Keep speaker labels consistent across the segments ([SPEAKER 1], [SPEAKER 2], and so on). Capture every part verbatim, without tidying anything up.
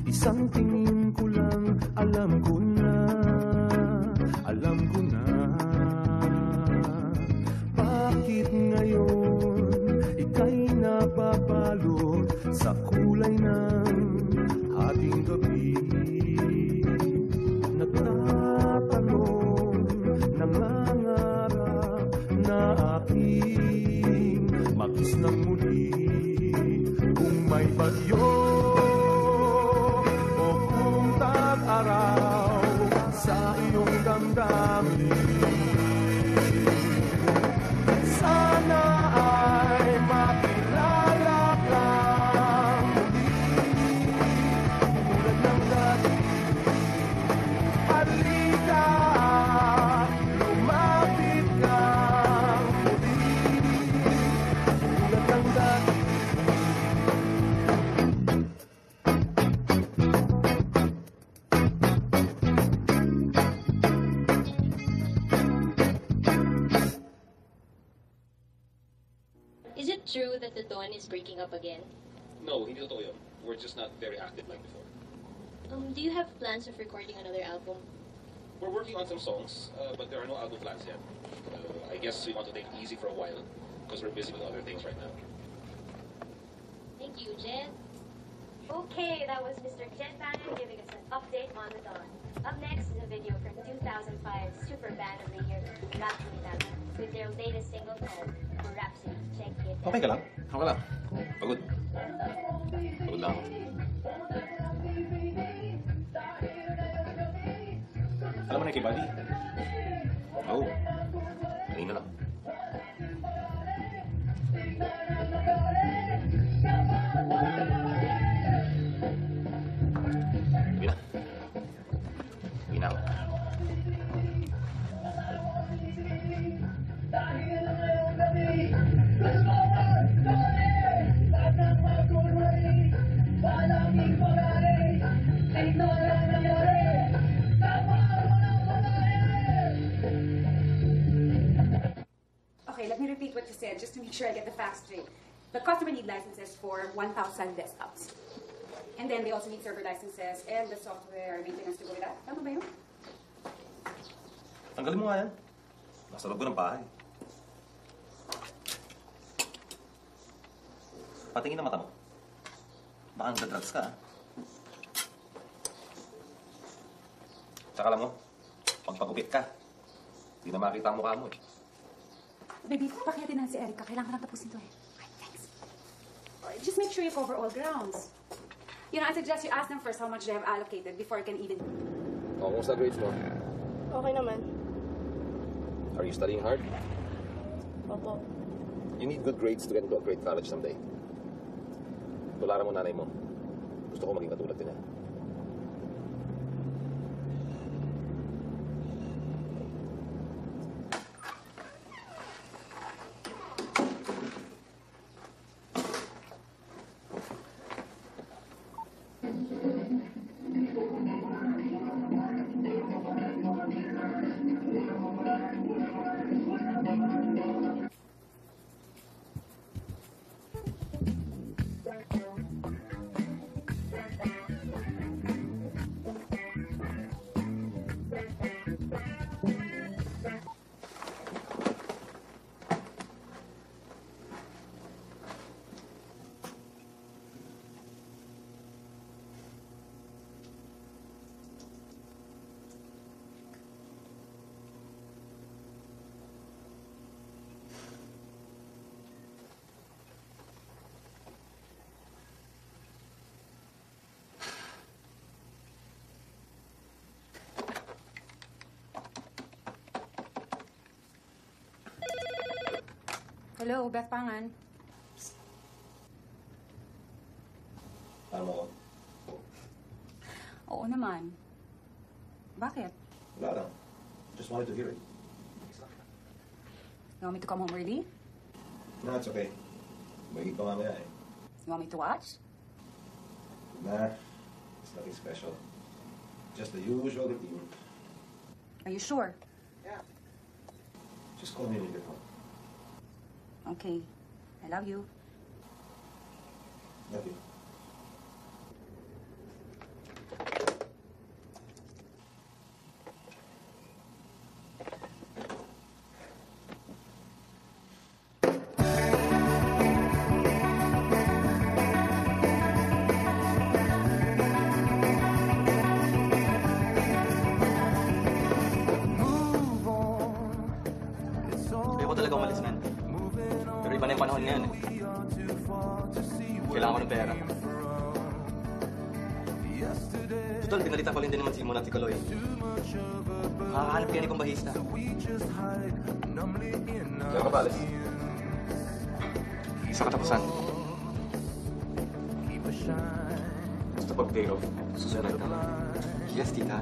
[SPEAKER 1] Isang tingin ko lang, alam ko na, alam ko na. Bakit ngayon ika'y nababalot sa kulay ng ating gabi? Nagtatanong, nangangarap na aking makis ng muli. Kung may bagyo o kung tag-araw sa iyong damdamin, sana ay makilala kang muli. Tulad ng dati, halika, lumapit kang muli. Tulad ng dati.
[SPEAKER 2] Is it true that the Dawn is breaking up again?
[SPEAKER 3] No, hindi totoo yun. We're just not very active like before.
[SPEAKER 2] Um, do you have plans of recording another album?
[SPEAKER 3] We're working on some songs, uh, but there are no album plans yet. Uh, I guess we want to take it easy for a while, because we're busy with other things right now.
[SPEAKER 2] Thank you, Jen.
[SPEAKER 4] Okay, that was Mister Jen Bannon giving us an update on the Dawn. Up next is a video from two thousand five Super Band of the Year, Rhapsody Band, with their latest single called Rhapsody. Check it out.
[SPEAKER 3] Okay ka lang? Okay lang. Pagod. Pagod lang ako. Alam mo na kay Buddy? Oo. Kanina lang. Uwi na. Uwi na ako.
[SPEAKER 5] Okay, let me repeat what you said, just to make sure I get the facts straight. The customer need licenses for one thousand desktops. And then they also need server licenses and the software maintenance to go with that. Tama ba yun?
[SPEAKER 3] Tanggalin mo nga yan. Nasa loob ko ng bahay. Patingin na mata mo. Baka nagda-drugs ka, ha? Tsaka alam mo, pagpagupit ka, hindi na makita ang mukha mo, eh.
[SPEAKER 5] Baby, pakiyatin na si Erica. Kailangan na tapusin to, eh. Thanks. Just make sure you cover all grounds. You know, I suggest you ask them first how much they have allocated before you can even...
[SPEAKER 3] O, kumusta grades mo?
[SPEAKER 6] Okay naman.
[SPEAKER 3] Are you studying hard?
[SPEAKER 6] Opo.
[SPEAKER 3] You need good grades to get into a great college someday. Tularan mo nanay mo. Gusto ko maging katulad ka niya.
[SPEAKER 5] Hello, Beth Pangan.
[SPEAKER 3] Alam mo ko?
[SPEAKER 5] Oo naman. Bakit?
[SPEAKER 3] Wala lang. Just wanted to hear it.
[SPEAKER 5] You want me to come home early?
[SPEAKER 3] No, it's okay. Magiging pa mamaya eh.
[SPEAKER 5] You want me to watch?
[SPEAKER 3] Nah, it's nothing special. Just the usual routine.
[SPEAKER 5] Are you sure?
[SPEAKER 3] Yeah. Just call me when you get home.
[SPEAKER 5] Okay. I love you.
[SPEAKER 3] Love you.
[SPEAKER 7] Kalokohan nga yan eh. Kailangan ko ng pera. Total, pinalitan ko rin din naman si Mona at si Kaloy. Makakahanap kaya ni Pambahista. Kaya ka ba, Alex? Isa katapusan. Gusto pag-day off. Susunod ka. Yes, tita.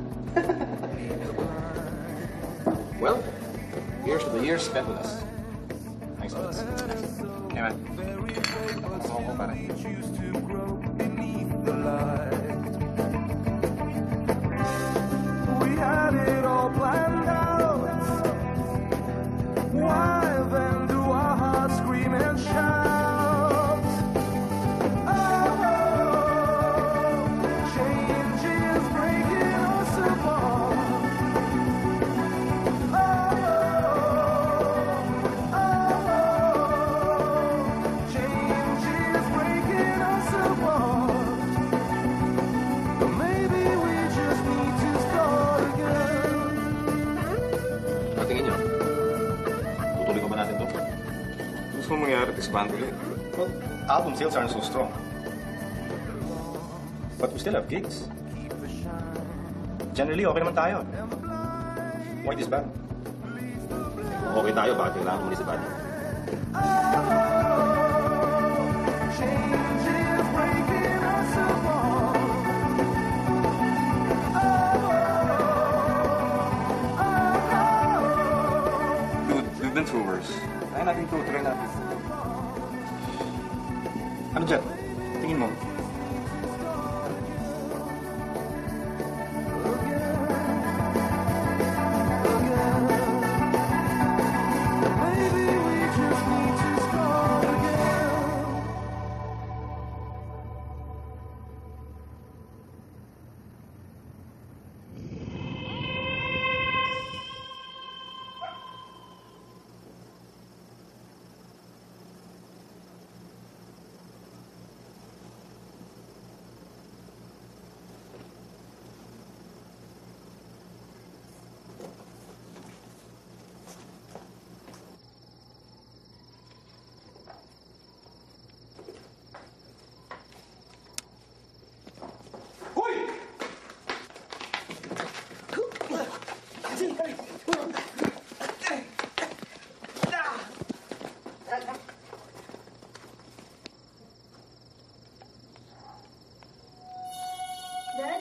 [SPEAKER 3] Well, here's to the years spent with us. Thanks, Alex.
[SPEAKER 7] Hey, man. Ako ko, pare.
[SPEAKER 1] We had it all planned out. Why then do our hearts scream and shout? Oh, change is breaking us apart. Oh, oh, change is breaking us apart. But maybe we just need to start again.
[SPEAKER 3] Patingin nyo. Tutuloy pa ba natin to?
[SPEAKER 7] Gusto mo mangyari, disband ulit. Well, album sales aren't so strong. But we still have gigs. Generally, okay naman tayo. Why disband?
[SPEAKER 3] Okay tayo, bakit kailangan mo ni si Buddy?
[SPEAKER 1] Change is breaking us apart.
[SPEAKER 7] Dude, we've been through worse. Kaya natin ito, try natin. Ano dyan? Tingin mo.
[SPEAKER 1] Maybe we just need to start again.
[SPEAKER 2] Dad?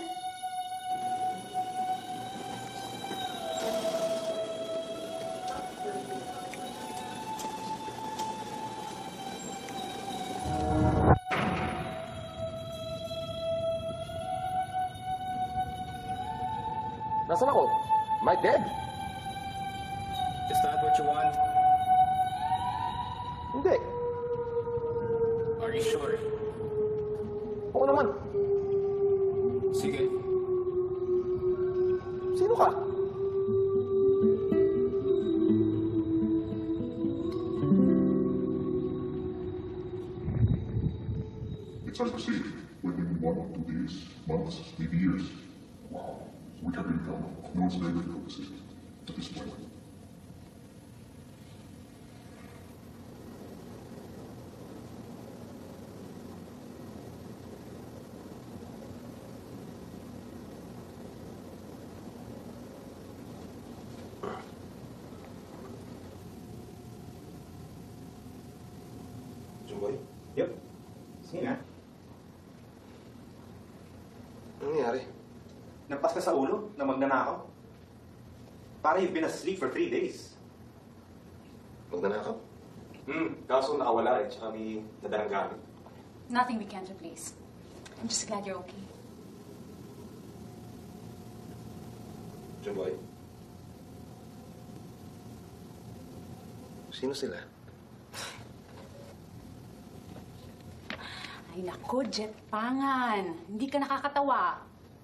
[SPEAKER 3] Nasaan ako? Am I dead?
[SPEAKER 7] Is that what you want?
[SPEAKER 3] Hindi.
[SPEAKER 7] Are you sure?
[SPEAKER 3] Oo naman.
[SPEAKER 7] Sige.
[SPEAKER 3] Sino ka?
[SPEAKER 8] It's unperceived when we move on to these months, maybe years. Wow, we can become of no slavery purposes at this point.
[SPEAKER 3] Jumboy?
[SPEAKER 7] Yep. Sige nga.
[SPEAKER 3] Ano nangyari?
[SPEAKER 7] Nampas ka sa ulo na magnanakaw? Para you've been asleep for three days.
[SPEAKER 3] Magnanakaw?
[SPEAKER 7] Hmm, kaso nakawala eh, tsaka may nadalang gamit.
[SPEAKER 5] Nothing we can't replace. I'm just glad you're okay.
[SPEAKER 3] Jumboy? Sino sila?
[SPEAKER 5] Ay, nako, Jet Pangan. Hindi ka nakakatawa.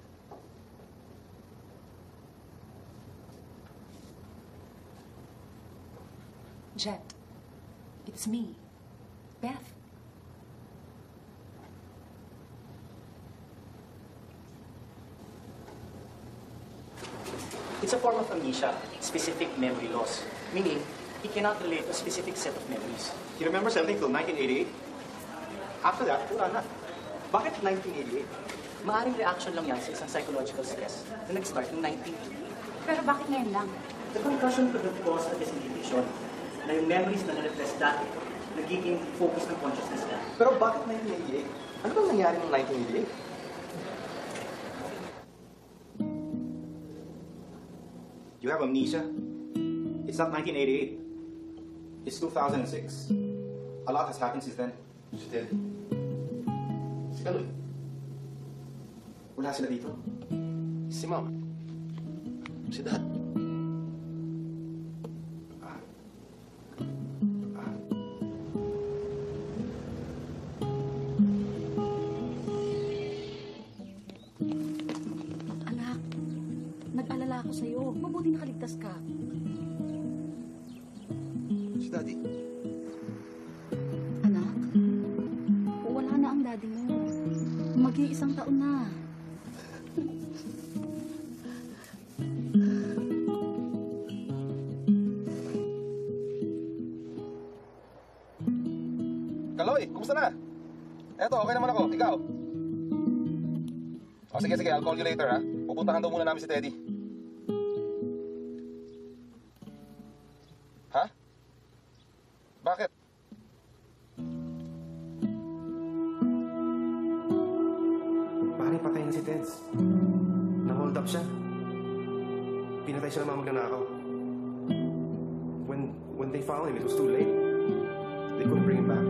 [SPEAKER 5] Jet, it's me, Beth.
[SPEAKER 9] It's a form of amnesia, specific memory loss. Meaning, he cannot relate a specific set of memories.
[SPEAKER 7] He remembers everything till nineteen eighty-eight. After that, wala na.
[SPEAKER 9] Bakit nineteen eighty-eight? Maaring reaction lang yan sa isang psychological stress na nag-start noong nineteen eighty.
[SPEAKER 5] Pero bakit ngayon lang?
[SPEAKER 9] The concussion could have caused a disinhibition na yung memories na na-repress dati, nagiging focus ng consciousness niya.
[SPEAKER 7] Pero bakit nineteen eighty-eight? Ano bang nangyari noong nineteen eighty-eight? You have amnesia? It's not nineteen eighty-eight. It's two thousand six. A lot has happened since then.
[SPEAKER 3] Si Ted. Si Kaloy.
[SPEAKER 7] Wala sila dito.
[SPEAKER 3] Si Mama. Si Dad.
[SPEAKER 10] Anak, nag-alala ako sa'yo. Mabuti nakaligtas ka.
[SPEAKER 3] Si Daddy.
[SPEAKER 10] Anak, wala na ang daddy mo. Mag-iisang taon na.
[SPEAKER 3] Kaloy, kumusta na? Eto, okay naman ako. Ikaw? O, sige, sige. I'll call you later, ha? Pupuntahan daw muna namin si Teddy. Ha? Bakit?
[SPEAKER 11] Pare, patay na si Teds. Na-hold up siya. Pinatay siya ng mga magnanakaw. When, when they found him, it was too late. They couldn't bring him back.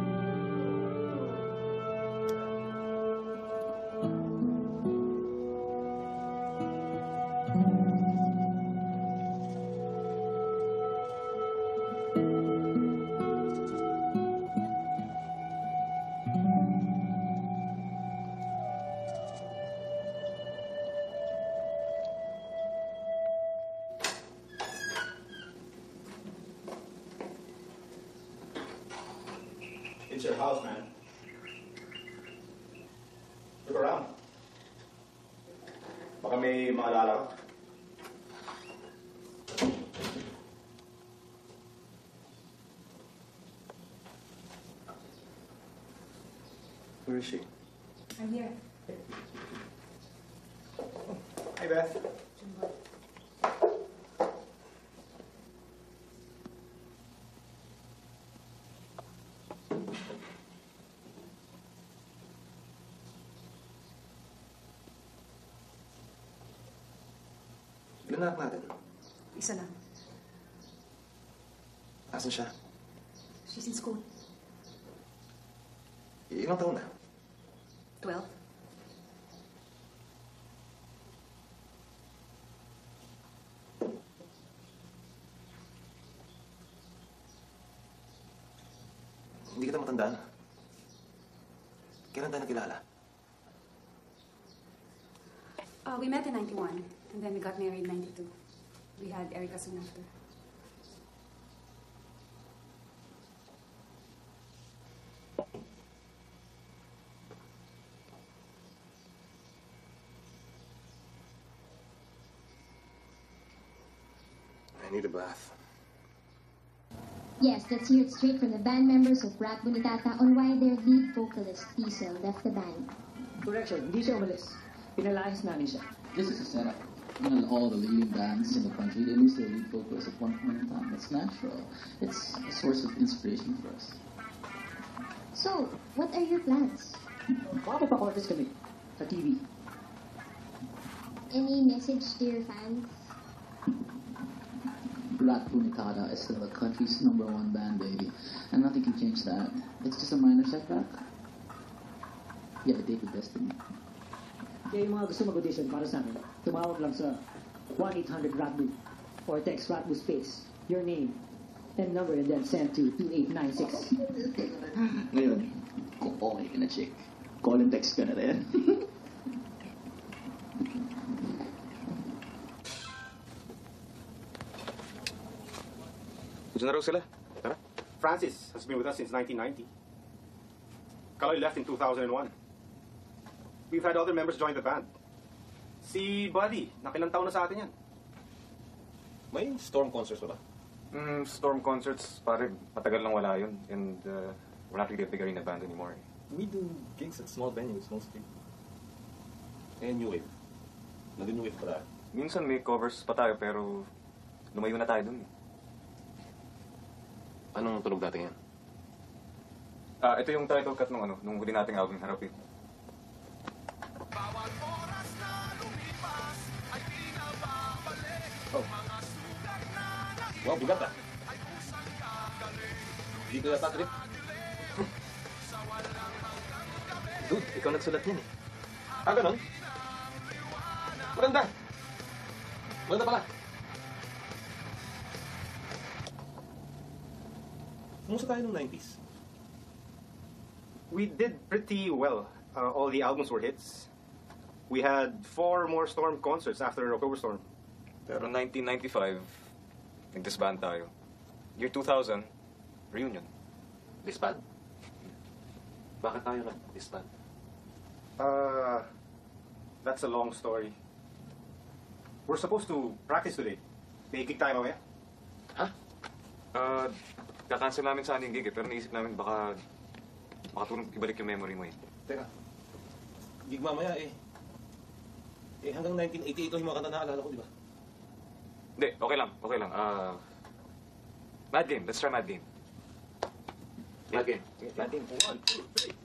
[SPEAKER 7] It's your house, man. Look around. Baka may maalala ka.
[SPEAKER 3] Where is she?
[SPEAKER 5] I'm here.
[SPEAKER 7] Hey, Beth.
[SPEAKER 3] Ilan na anak natin?
[SPEAKER 5] Isa lang.
[SPEAKER 3] Asan siya?
[SPEAKER 5] She's in school.
[SPEAKER 3] Ilang taon na?
[SPEAKER 5] Twelve.
[SPEAKER 3] Hindi kita matandaan. Kailan tayo nakilala?
[SPEAKER 5] Uh, we met in ninety-one, and then we got married in ninety-two. We had Erica soon after.
[SPEAKER 3] I need a bath.
[SPEAKER 12] Yes, let's hear it straight from the band members of Rat Bunitata on why their lead vocalist, Diesel, left the band.
[SPEAKER 13] Correction, hindi siya umalis. Pinalayas namin siya.
[SPEAKER 14] This is a setup. You know, all the leading bands in the country, they lose their lead vocals at one point in time. That's natural. It's a source of inspiration for us.
[SPEAKER 12] So, what are your plans?
[SPEAKER 13] Baka pa-contest kami sa T V.
[SPEAKER 12] Any message to your fans?
[SPEAKER 14] Rat Bunitata is still the country's number one band, baby. And nothing can change that. It's just a minor setback. You have a date with destiny.
[SPEAKER 13] Kaya yung mga gusto mag-audition para sa amin, tumawag lang sa one eight hundred RATBU or text RATBU space, your name, and number, and then send to two eight nine six.
[SPEAKER 14] Ngayon, kung okay ka na, chick, call and text ka na rin.
[SPEAKER 3] Diyan na raw sila. Tara.
[SPEAKER 7] Francis has been with us since nineteen ninety. Kaloy left in two thousand one. We've had other members join the band. Si Buddy, nakilang taon na sa atin yan.
[SPEAKER 3] May storm concerts ba?
[SPEAKER 15] Mm, storm concerts, pare, matagal lang wala yun. And uh, we're not really a big arena band anymore.
[SPEAKER 16] We do gigs at small venues mostly.
[SPEAKER 17] Eh, New Wave. Nag-New Wave pa tayo.
[SPEAKER 15] Minsan may covers pa tayo, pero lumayo na tayo dun eh.
[SPEAKER 17] Anong tunog natin yan?
[SPEAKER 15] Ah, ito yung title cut nung ano, nung huli nating album, Harapin.
[SPEAKER 17] Oh. Wow, bigat ah. Hindi ko yata trip.
[SPEAKER 16] Dude, ikaw nagsulat niyan eh.
[SPEAKER 17] Ah, ganun? Maganda. Maganda pala. Kumusta tayo nung nineties?
[SPEAKER 7] We did pretty well. Uh, all the albums were hits. We had four more Storm concerts after October Storm.
[SPEAKER 15] Pero nineteen ninety-five, nag-disband tayo. Year two thousand, reunion.
[SPEAKER 17] Disband? Bakit tayo nag-disband?
[SPEAKER 7] Uh, that's a long story. We're supposed to practice today. May gig tayo mamaya?
[SPEAKER 15] Ha? Uh, kakancel namin sana yung gig eh, pero naisip namin baka makatulong ibalik yung memory mo eh.
[SPEAKER 17] Teka, gig mamaya eh. Eh, hanggang nineteen eighty-eight lang yung mga kanta na naalala ko, di ba?
[SPEAKER 15] Hindi, okay lang, okay lang. Uh, Mad Game, let's try Mad Game.
[SPEAKER 17] Mad Game.
[SPEAKER 15] Mad Game.
[SPEAKER 17] One, two, three.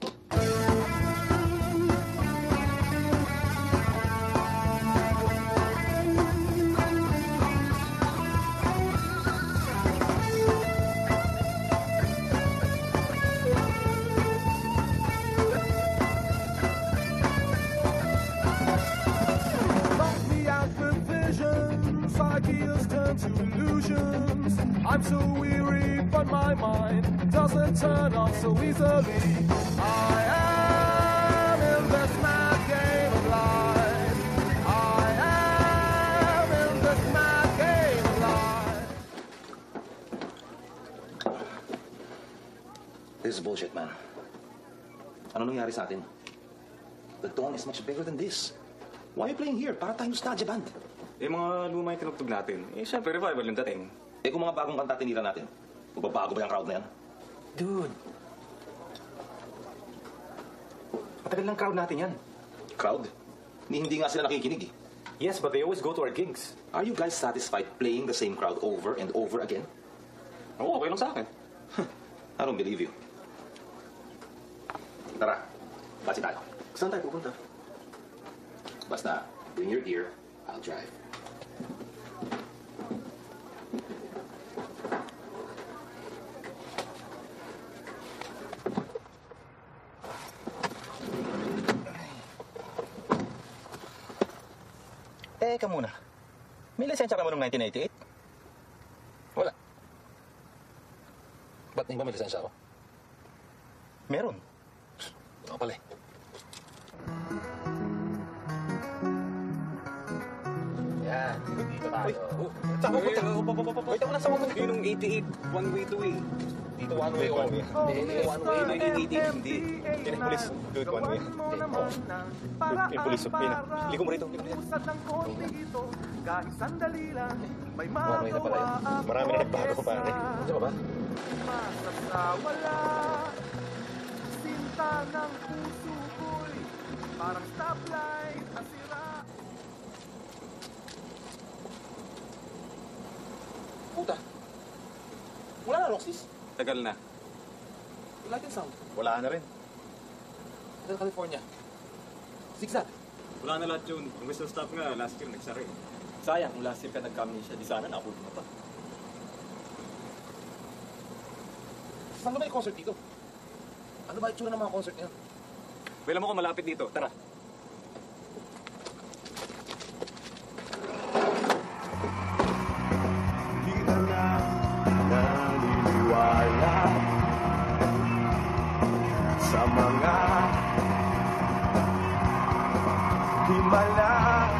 [SPEAKER 1] Ideas turn to illusions. I'm so weary, but my mind doesn't turn off so easily. I am in this mad game of life. I am in this mad game of life.
[SPEAKER 17] This is bullshit, man. Ano nangyari sa atin? The Dawn is much bigger than this. Why are you playing here? Para tayong nostalgia band.
[SPEAKER 15] Eh, mga luma yung tinugtog natin. Eh, syempre, revival yung dating.
[SPEAKER 17] Eh, kung mga bagong kanta tinira natin, magbabago ba yung crowd na yan?
[SPEAKER 11] Dude. Matagal ng crowd natin yan.
[SPEAKER 17] Crowd? Ni hindi nga sila nakikinig eh.
[SPEAKER 11] Yes, but they always go to our gigs.
[SPEAKER 17] Are you guys satisfied playing the same crowd over and over again?
[SPEAKER 15] Oo, okay lang sa akin.
[SPEAKER 17] I don't believe you. Tara, basi tayo.
[SPEAKER 11] Saan tayo pupunta?
[SPEAKER 17] Basta, bring your gear, I'll drive. Teka muna. May lisensya ka mo noong nineteen eighty-eight? Wala. Ba't hindi ba may lisensya ako? Meron. Ako pala eh. Yan, dito tayo. Saan mo punta? Wait ako na sa mga.
[SPEAKER 15] Yung eighty-eight, one way to way.
[SPEAKER 17] Dito one way, one way. Hindi, one way. nineteen eighty-eight, hindi.
[SPEAKER 11] Yan ang pulis. Do it one way. Yung pulis. Ligo mo rito.
[SPEAKER 1] Usad ng konti ito, kahit sandali lang, may
[SPEAKER 11] One way na pala yun. Marami na nagbago, pare.
[SPEAKER 17] Diyan ba ba?
[SPEAKER 1] Masasawala, sinta ng puso ko'y parang stoplight na sira.
[SPEAKER 17] Puta. Wala na, Roxys.
[SPEAKER 15] Tagal na.
[SPEAKER 17] Light and sound.
[SPEAKER 11] Wala na rin.
[SPEAKER 17] Hotel California. Zigzag.
[SPEAKER 15] Wala na lahat yun. Yung whistle stop nga, last year nagsara eh.
[SPEAKER 16] Sayang, kung last year ka nag-amnesia, di sana nakulong na pa.
[SPEAKER 17] Saan ba yung concert dito? Ano ba itsura ng mga concert ngayon?
[SPEAKER 15] Wala mo ko malapit dito. Tara.
[SPEAKER 1] Di ka na naniniwala sa mga himala.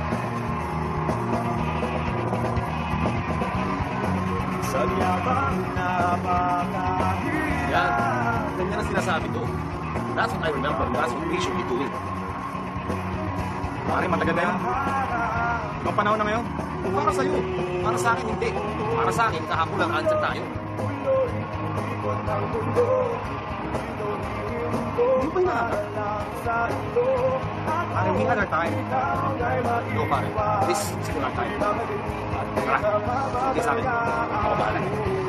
[SPEAKER 1] Sa yabang napakahirap.
[SPEAKER 17] Yan. Ganyan ang sinasabi ko. That's what I remember. That's what we should be doing.
[SPEAKER 7] Pare, matagal na yun. Ibang panahon na ngayon.
[SPEAKER 17] Para sa'yo. Para sa akin, hindi. Para sa akin, kahapon lang andyan tayo.
[SPEAKER 7] Hindi ba hinahanap? Pare, we had our time.
[SPEAKER 17] No, pare. Please, sige lang tayo.
[SPEAKER 7] Tara, sige sa akin. Ako bahala.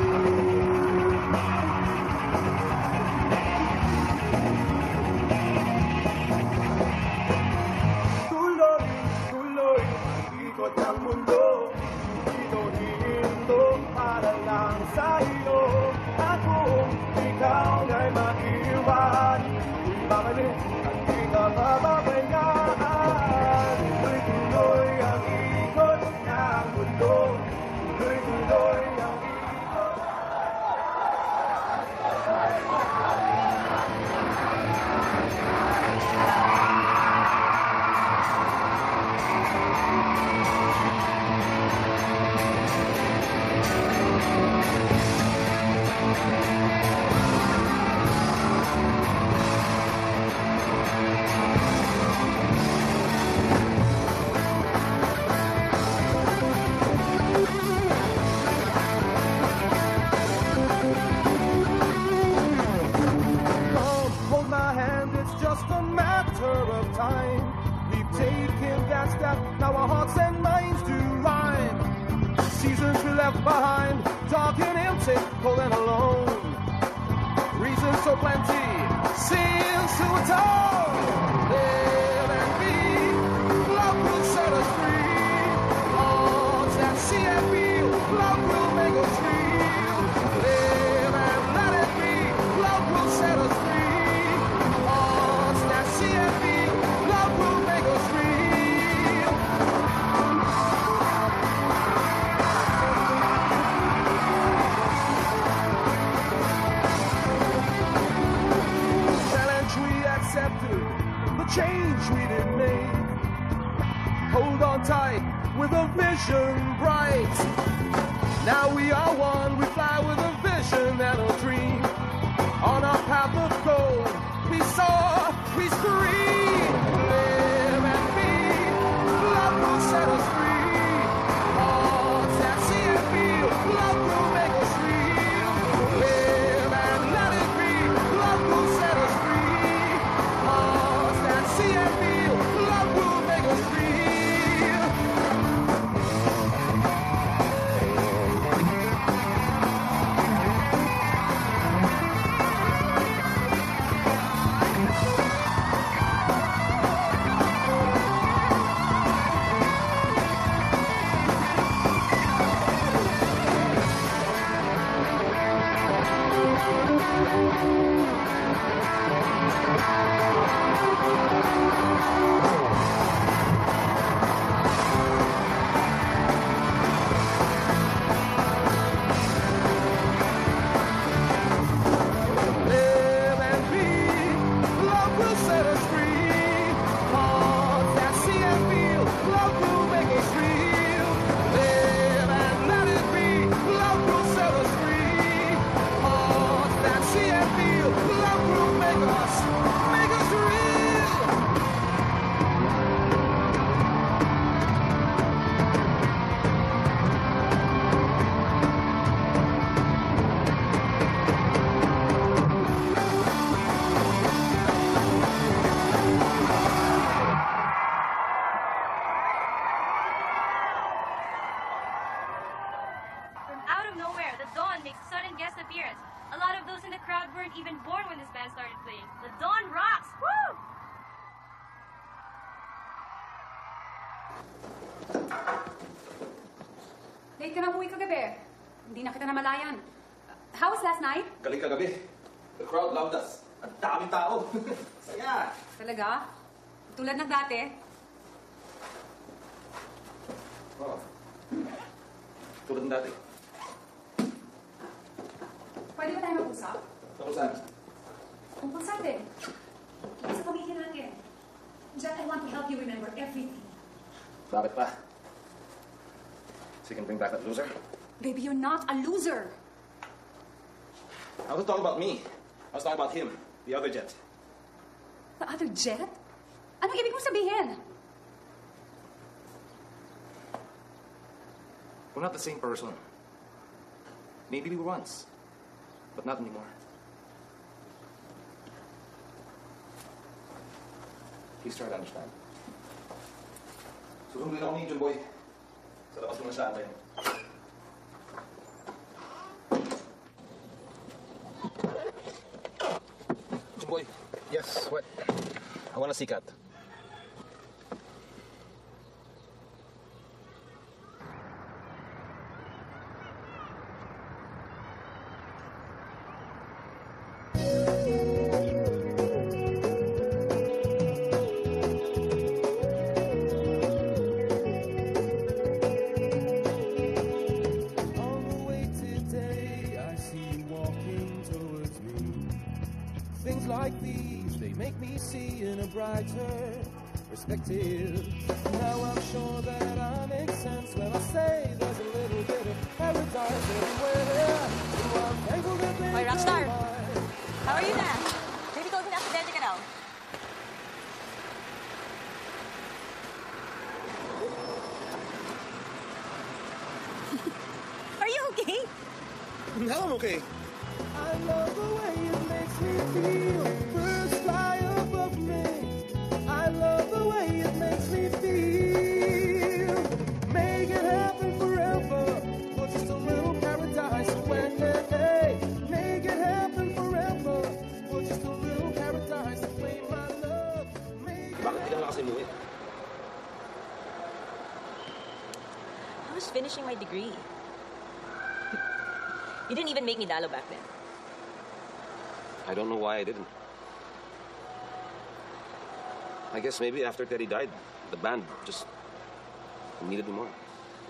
[SPEAKER 1] Tuloy, tuloy, ikot ang mundo. Ito para lang sa iyo. At kung ikaw ay maiwan, babalik at di ka mababayaan. Tuloy-tuloy ang ikot ng mundo. Tuloy-tuloy ang ikot. Come, hold my hand, it's just a matter of time. We've taken that step, now our hearts and minds do rhyme. Seasons we left behind, dark and empty, cold and alone. Reasons so plenty, sins to atone. Live and be, love will set us free. Hearts that see and feel, love will make us real. Live and let it be, love will set us free. Hearts that see and feel, love will make us real. Challenge we accepted, the change we did make. Hold on tight with a vision bright. Now we are one, we fly with a vision and a dream. On our path of gold, we soar, we scream. Live and be, love will set us free. Hearts that see and feel, love will make us real. Live and let it be, love will set us free. Hearts that see and feel, love will make us real. Live and be, love will set us free. Hearts that see and feel, love will make us real. Live and let it be, love will set us free. Hearts that see and feel, love will make us, make us real.
[SPEAKER 18] From out of nowhere, the Dawn makes a sudden guest appearance. A lot of those in the crowd weren't even born when this band started playing. The Dawn rocks! Woo!
[SPEAKER 5] Late ka na umuwi kagabi. Hindi na kita namalayan. How was last night?
[SPEAKER 17] Galing kagabi. The crowd loved us. Ang daming tao. Saya.
[SPEAKER 5] Talaga? Tulad ng dati?
[SPEAKER 17] Oh. Tulad ng dati.
[SPEAKER 5] Pwede ba tayo mag-usap?
[SPEAKER 17] Tapos saan?
[SPEAKER 5] Tungkol sa atin. Sa pamilya natin. Jet, I want to help you remember everything.
[SPEAKER 17] Bakit pa? So you can bring back that loser?
[SPEAKER 5] Baby, you're not a loser.
[SPEAKER 17] I wasn't talking about me. I was talking about him, the other Jet.
[SPEAKER 5] The other Jet? Anong ibig mong sabihin?
[SPEAKER 17] We're not the same person. Maybe we were once, but not anymore. Please try to understand. Susunduin ako ni John Boy. Sa labas muna sa atin. John Boy.
[SPEAKER 7] Yes, what?
[SPEAKER 17] I want to see Kat.
[SPEAKER 1] On the way today, I see you walking towards me. Things like these, they make me see in a brighter perspective. Now I'm sure that I make sense when I say there's a little bit of paradise everywhere. So I'm thankful that they
[SPEAKER 19] Oy, Rockstar!
[SPEAKER 1] know mine.
[SPEAKER 19] How are you na? Maybe close na aksidente ka daw. Are you okay?
[SPEAKER 11] Now I'm okay.
[SPEAKER 1] I love the way it makes me feel. Birds fly above me. I love the way it makes me feel. Make it happen forever. For just a little paradise away. Make it happen forever. For just a little paradise away, my love. Make it
[SPEAKER 17] Bakit di ka na kasi umuwi?
[SPEAKER 19] I was finishing my degree. You didn't even make me dalo back then.
[SPEAKER 17] I don't know why I didn't. I guess maybe after Teddy died, the band just needed me more.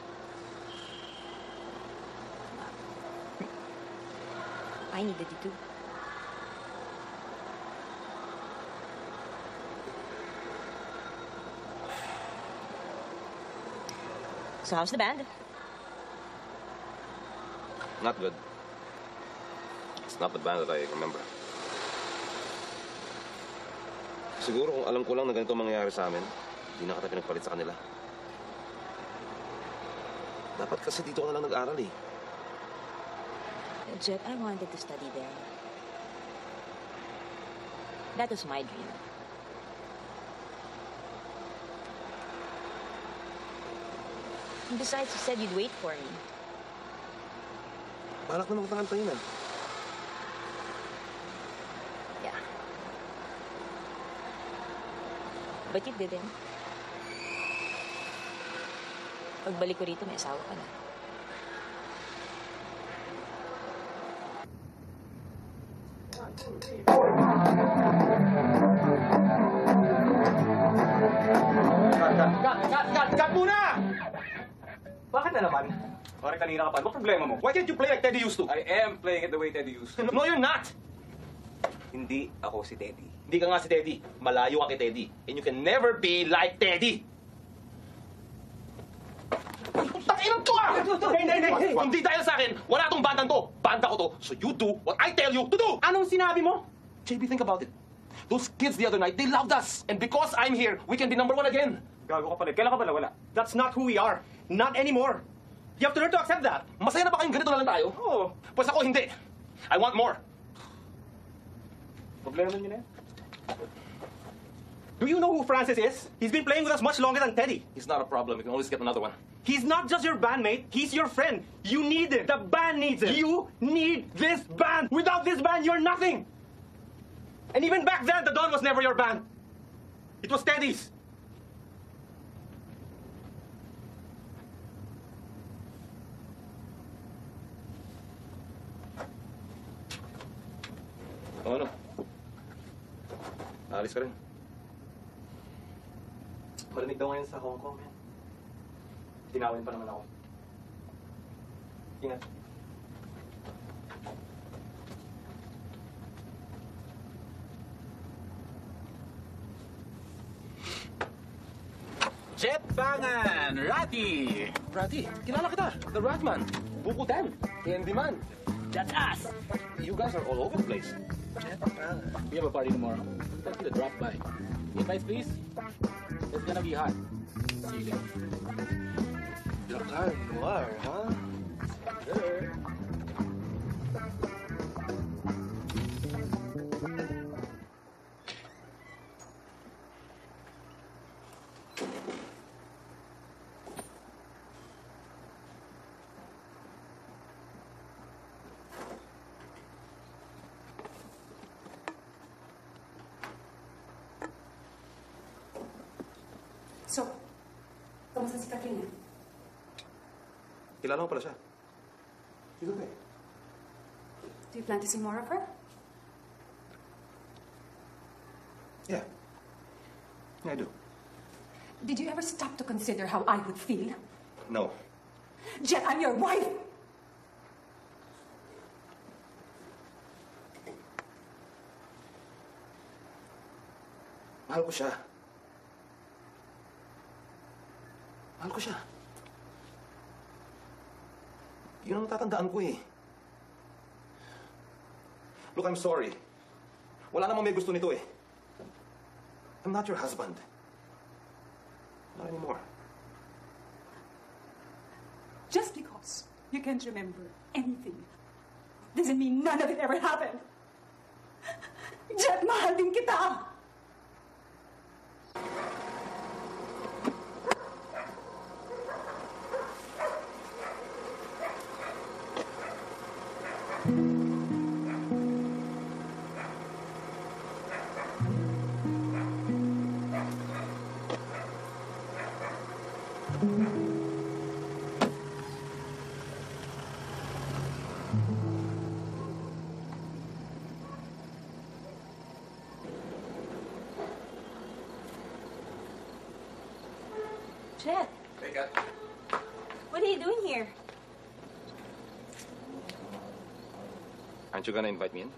[SPEAKER 19] I needed you too. So how's the band?
[SPEAKER 17] Not good. It's not the band that I remember. Siguro kung alam ko lang na ganito mangyayari sa amin, hindi na kita pinagpalit sa kanila. Dapat kasi dito ka na lang nag-aral eh.
[SPEAKER 19] Jet, I wanted to study there. That was my dream. And besides, you said you'd wait for me.
[SPEAKER 17] Balak na magtakantayin ah.
[SPEAKER 19] Yeah. But you didn't. Pagbalik ko rito, may asawa ka na.
[SPEAKER 15] Kat! Kat! Kat! Kat muna! Bakit na naman? Pare, kanina ka pa. Ano problema mo?
[SPEAKER 17] Why can't you play like Teddy used to?
[SPEAKER 15] I am playing it the way Teddy used to.
[SPEAKER 17] No, you're not!
[SPEAKER 15] Hindi ako si Teddy.
[SPEAKER 17] Hindi ka nga si Teddy. Malayo ka kay Teddy. And you can never be like Teddy! Takinang to ah!
[SPEAKER 15] Hey, hey, hey, hey!
[SPEAKER 17] Kung di dahil sa akin, wala tong bandang to. Banda ko to. So you do what I tell you to do!
[SPEAKER 15] Anong sinabi mo?
[SPEAKER 17] J B, think about it. Those kids the other night, they loved us. And because I'm here, we can be number one again.
[SPEAKER 15] Gago ka pala. Kailan ka pala wala? That's not who we are. Not anymore. You have to learn to accept that.
[SPEAKER 17] Masaya na ba kayong ganito na lang tayo?
[SPEAKER 15] Oo.
[SPEAKER 17] Pues ako hindi. I want more.
[SPEAKER 15] Problema niyo na yan. Do you know who Francis is? He's been playing with us much longer than Teddy.
[SPEAKER 17] He's not a problem. We can always get another one.
[SPEAKER 15] He's not just your bandmate. He's your friend. You need him. The band needs him. You need this band. Without this band, you're nothing. And even back then, the Dawn was never your band. It was Teddy's.
[SPEAKER 17] O ano? Aalis ka rin.
[SPEAKER 15] Marinig daw ngayon sa Hong Kong, man. Tinawin pa naman ako. Ingat.
[SPEAKER 20] Jet Fangan! Ratty!
[SPEAKER 17] Ratty, kilala kita. The Ratman. Buko Dan. Candyman.
[SPEAKER 20] That's us!
[SPEAKER 17] You guys are all over the place.
[SPEAKER 20] Jet Fangan. We have a party tomorrow. Tell you to drop by. Invites, please. It's gonna be hot. See you there.
[SPEAKER 11] Drop by.
[SPEAKER 17] you are, huh? Sure.
[SPEAKER 5] So, kamusta si Katrina?
[SPEAKER 17] Kilala mo pala siya. Sino ba eh?
[SPEAKER 5] Do you plan to see more of her?
[SPEAKER 17] Yeah. Yeah, I do.
[SPEAKER 5] Did you ever stop to consider how I would feel?
[SPEAKER 17] No.
[SPEAKER 5] Jet, I'm your wife!
[SPEAKER 17] Mahal ko siya. Mahal ko siya. Yun ang tatandaan ko eh. Look, I'm sorry. Wala namang may gusto nito eh. I'm not your husband. Not anymore.
[SPEAKER 5] Just because you can't remember anything doesn't mean none of it ever happened. Jet, mahal din kita!
[SPEAKER 19] Jet,
[SPEAKER 17] Hey, Kat.
[SPEAKER 19] what are you doing here?
[SPEAKER 17] Aren't you gonna invite me in?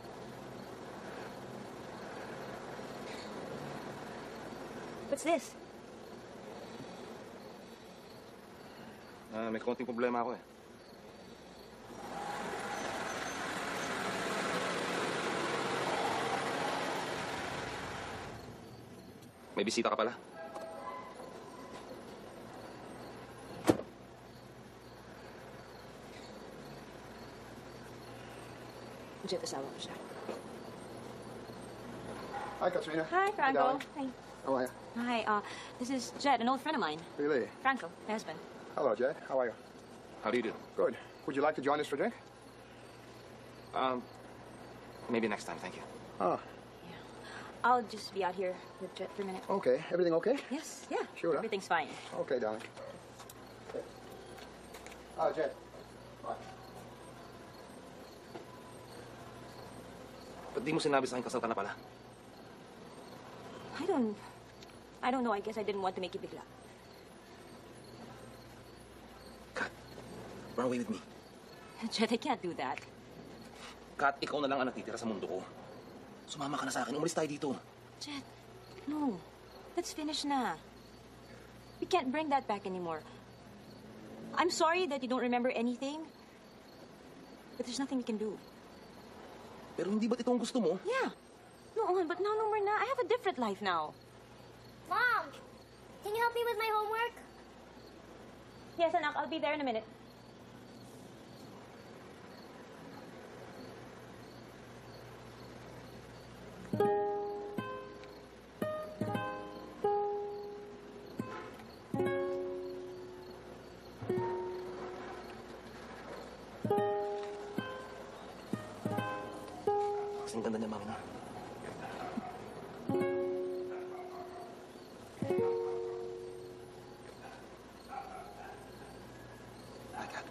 [SPEAKER 19] What's this?
[SPEAKER 17] Ah, may konting problema ako eh. May bisita ka pala.
[SPEAKER 19] Jet, asawa ko siya.
[SPEAKER 21] Hi, Katrina.
[SPEAKER 19] Hi, Franco. Hi.
[SPEAKER 21] How are you?
[SPEAKER 19] Hi, uh, this is Jet, an old friend of mine.
[SPEAKER 21] Really?
[SPEAKER 19] Franco, my husband.
[SPEAKER 21] Hello, Jed. How are you?
[SPEAKER 17] How do you do?
[SPEAKER 21] Good. Would you like to join us for a drink?
[SPEAKER 17] Um, maybe next time, thank you.
[SPEAKER 21] Oh,
[SPEAKER 19] I'll just be out here with Jet for a minute.
[SPEAKER 21] okay. Everything okay?
[SPEAKER 19] Yes, yeah.
[SPEAKER 21] Sure, huh?
[SPEAKER 19] Everything's fine.
[SPEAKER 21] Okay, darling. Okay. Oh, Jed. Bye.
[SPEAKER 17] Ba't di mo sinabi sa akin kasal ka na pala?
[SPEAKER 19] I don't... I don't know. I guess I didn't want to make you bigla.
[SPEAKER 17] Run away with me.
[SPEAKER 19] Jet, I can't do that.
[SPEAKER 17] Kat, ikaw na lang ang natitira sa mundo ko. Sumama ka na sa akin. Umalis tayo dito.
[SPEAKER 19] Jet, no. Let's finish na. We can't bring that back anymore. I'm sorry that you don't remember anything. But there's nothing we can do.
[SPEAKER 17] Pero hindi ba't ito ang gusto mo?
[SPEAKER 19] Yeah. No, but now no more na. I have a different life now.
[SPEAKER 4] Mom, can you help me with my homework?
[SPEAKER 19] Yes, anak. I'll be there in a minute.
[SPEAKER 17] Kasing ganda niya, mami, no? Hi, Kat.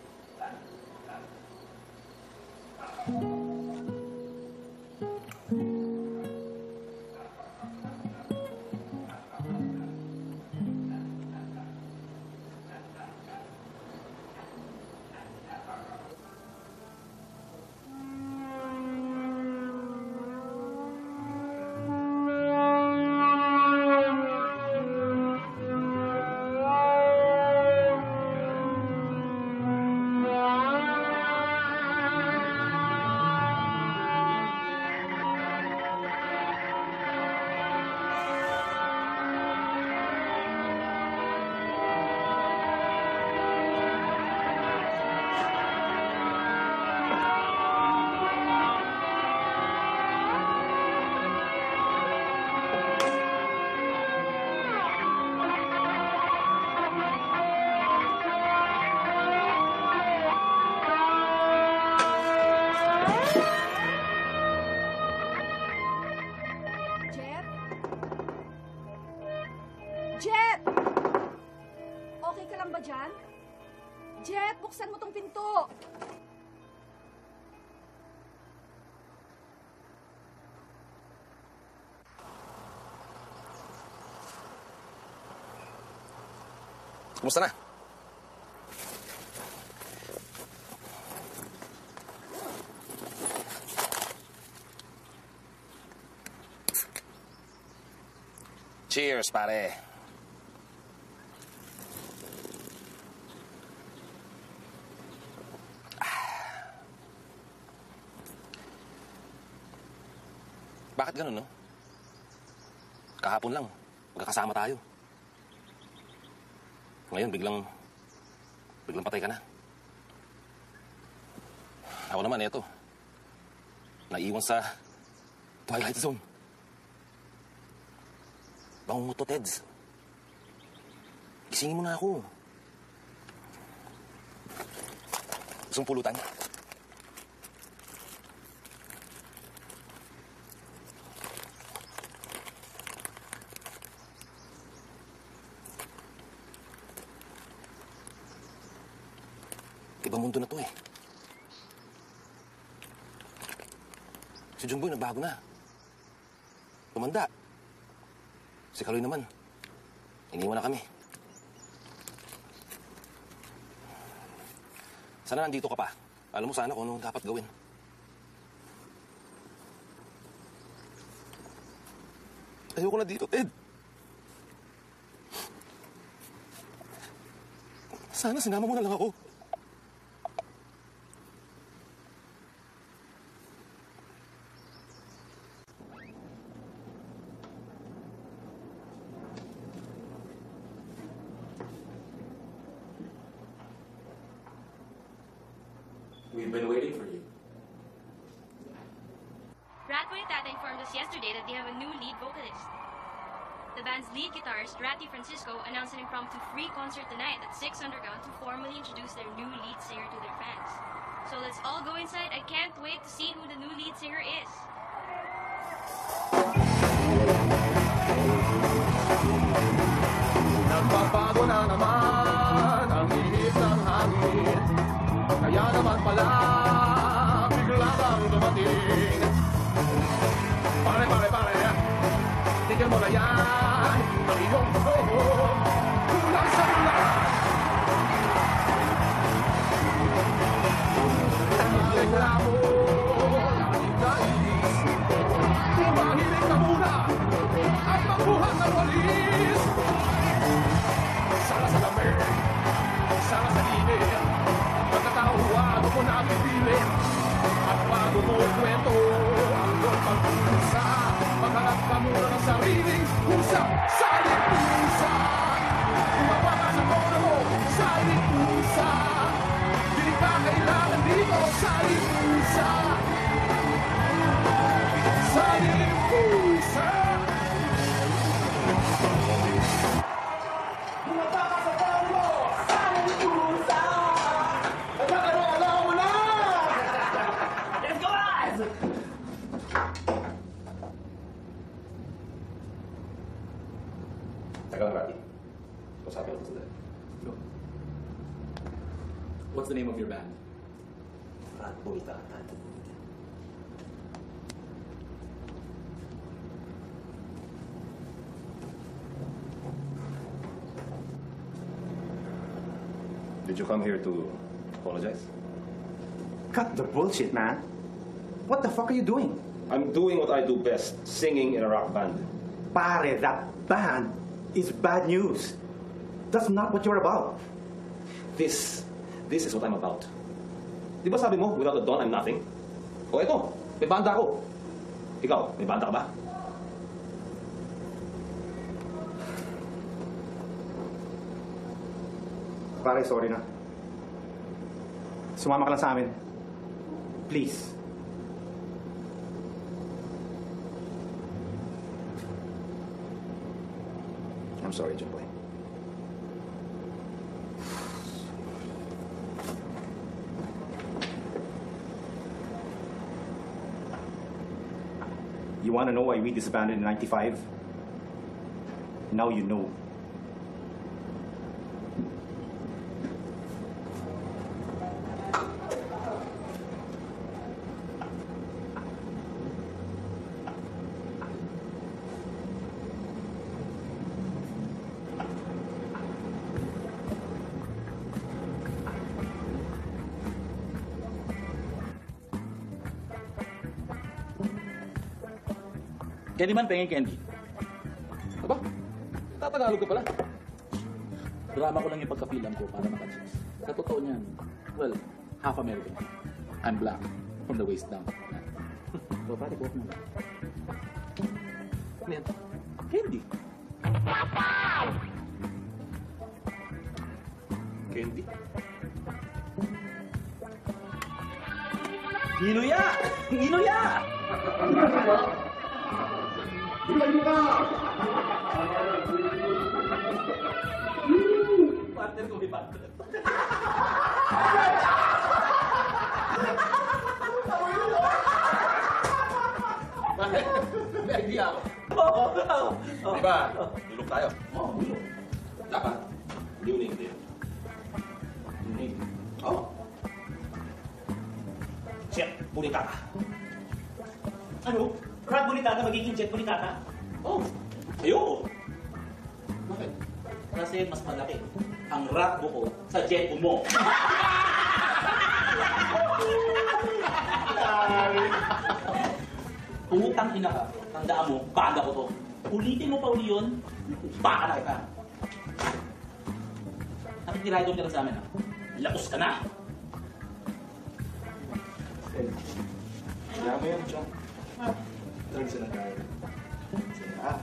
[SPEAKER 10] lang ba dyan? Jet, buksan mo tong pinto!
[SPEAKER 17] Kumusta na? Cheers, pare. Bakit ganun, no? Kahapon lang, magkakasama tayo. Ngayon, biglang, biglang patay ka na. Ako naman, eto. Naiwan sa Twilight Zone. Bango mo to, Teds. Gisingin mo na ako. Gusto mong pulutan? Ibang mundo na to eh. Si Jungboy nagbago na. Tumanda. Si Kaloy naman, iniwan na kami. Sana nandito ka pa. Alam mo sana kung ano dapat gawin. Ayoko na dito, Ted. Sana sinama mo na lang ako.
[SPEAKER 16] We've been waiting for you.
[SPEAKER 18] Rat Bonitata informed us yesterday that they have a new lead vocalist. The band's lead guitarist, Ratty Francisco, announced an impromptu free concert tonight at six Underground to formally introduce their new lead singer to their fans. So let's all go inside. I can't wait to see who the new lead singer is.
[SPEAKER 1] Nagbabago na naman ang init ng hangin. Kaya naman pala, bigla kang dumating. Pare, pare, pare, tigil mo na yan. Ang iyong gusto, kulang sa kulang. Ang reklamo, aking nais. Tumahilig ka muna at magbuhat ng walis. Sala sa lamig, sala sa init. Pagkatahuan mo na pipilit. At bago mo ikwento ang iyong pagkusa, maghanap ka muna ng sariling pusa. Saling pusa, umawa ka sa tono mo. Saling pusa, hindi ka kailangan dito. Saling pusa, saling pusa. Umawa ka sa tono mo. Saling pusa.
[SPEAKER 17] Teka lang, Ratty. Usapin ko sila.
[SPEAKER 16] Go. What's the name of your band?
[SPEAKER 17] Rat Bonitata. Did you come here to apologize?
[SPEAKER 7] Cut the bullshit, man. What the fuck are you doing?
[SPEAKER 17] I'm doing what I do best, singing in a rock band.
[SPEAKER 7] Pare, that band is bad news. That's not what you're about.
[SPEAKER 17] This, this is what I'm about. Di ba sabi mo, without a Don, I'm nothing? O eto, may banda ako. Ikaw, may banda ka ba?
[SPEAKER 7] Pare, sorry na. Sumama ka lang sa amin. Please.
[SPEAKER 17] I'm sorry, Jumboy.
[SPEAKER 7] You want to know why we disbanded in ninety-five? Now you know.
[SPEAKER 20] Candyman, pengin candy.
[SPEAKER 17] Aba, tatagalog ka pala.
[SPEAKER 20] Drama ko lang yung pagkapilam ko para makachicks. Sa totoo niyan, well, half American. I'm black, from the waist down. So, pare, buhok mo.
[SPEAKER 17] Ano yan?
[SPEAKER 20] Candy.
[SPEAKER 17] Candy?
[SPEAKER 20] Inuya! Inuya! Partner ko, may partner.
[SPEAKER 17] Bakit? May idea ako.
[SPEAKER 20] Oo, oo.
[SPEAKER 17] Di ba? Tulog tayo.
[SPEAKER 20] Oo, tulog.
[SPEAKER 17] Dapat. Hindi mo na yun.
[SPEAKER 20] Hindi.
[SPEAKER 17] Oo.
[SPEAKER 15] Chef Bonitata. Ano? Rat Bonitata magiging Jet Bonitata?
[SPEAKER 20] Oh, ayoko.
[SPEAKER 17] Bakit?
[SPEAKER 20] Kasi mas malaki ang rat buko sa jet mo. Utang ina ka. Tandaan mo, baga ko to. Ulitin mo pa uli yun, baka na kita. Nakikiradon ka na sa amin, ha? Lapos ka na.
[SPEAKER 11] Kaya mo yan, John. Lord sila tayo. Sila.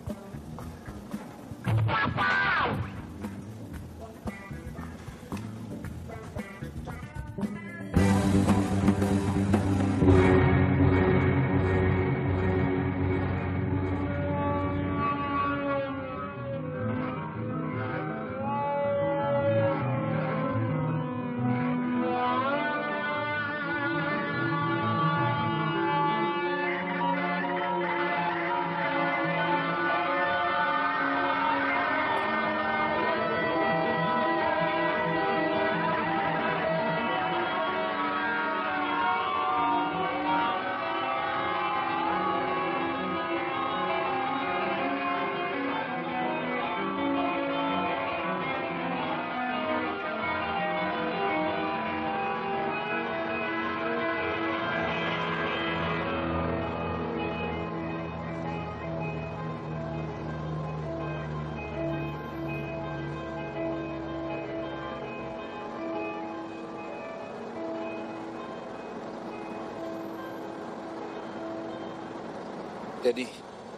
[SPEAKER 17] Teddy.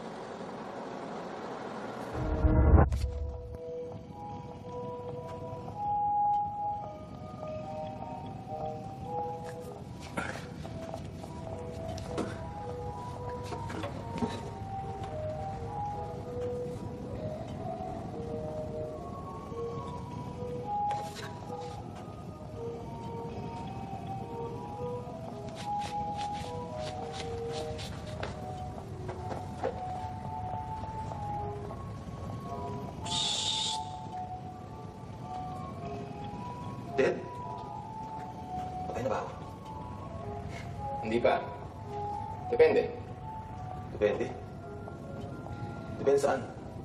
[SPEAKER 17] Dead? Patay na ba ako?
[SPEAKER 11] Hindi pa. Depende.
[SPEAKER 17] Depende. Depende saan?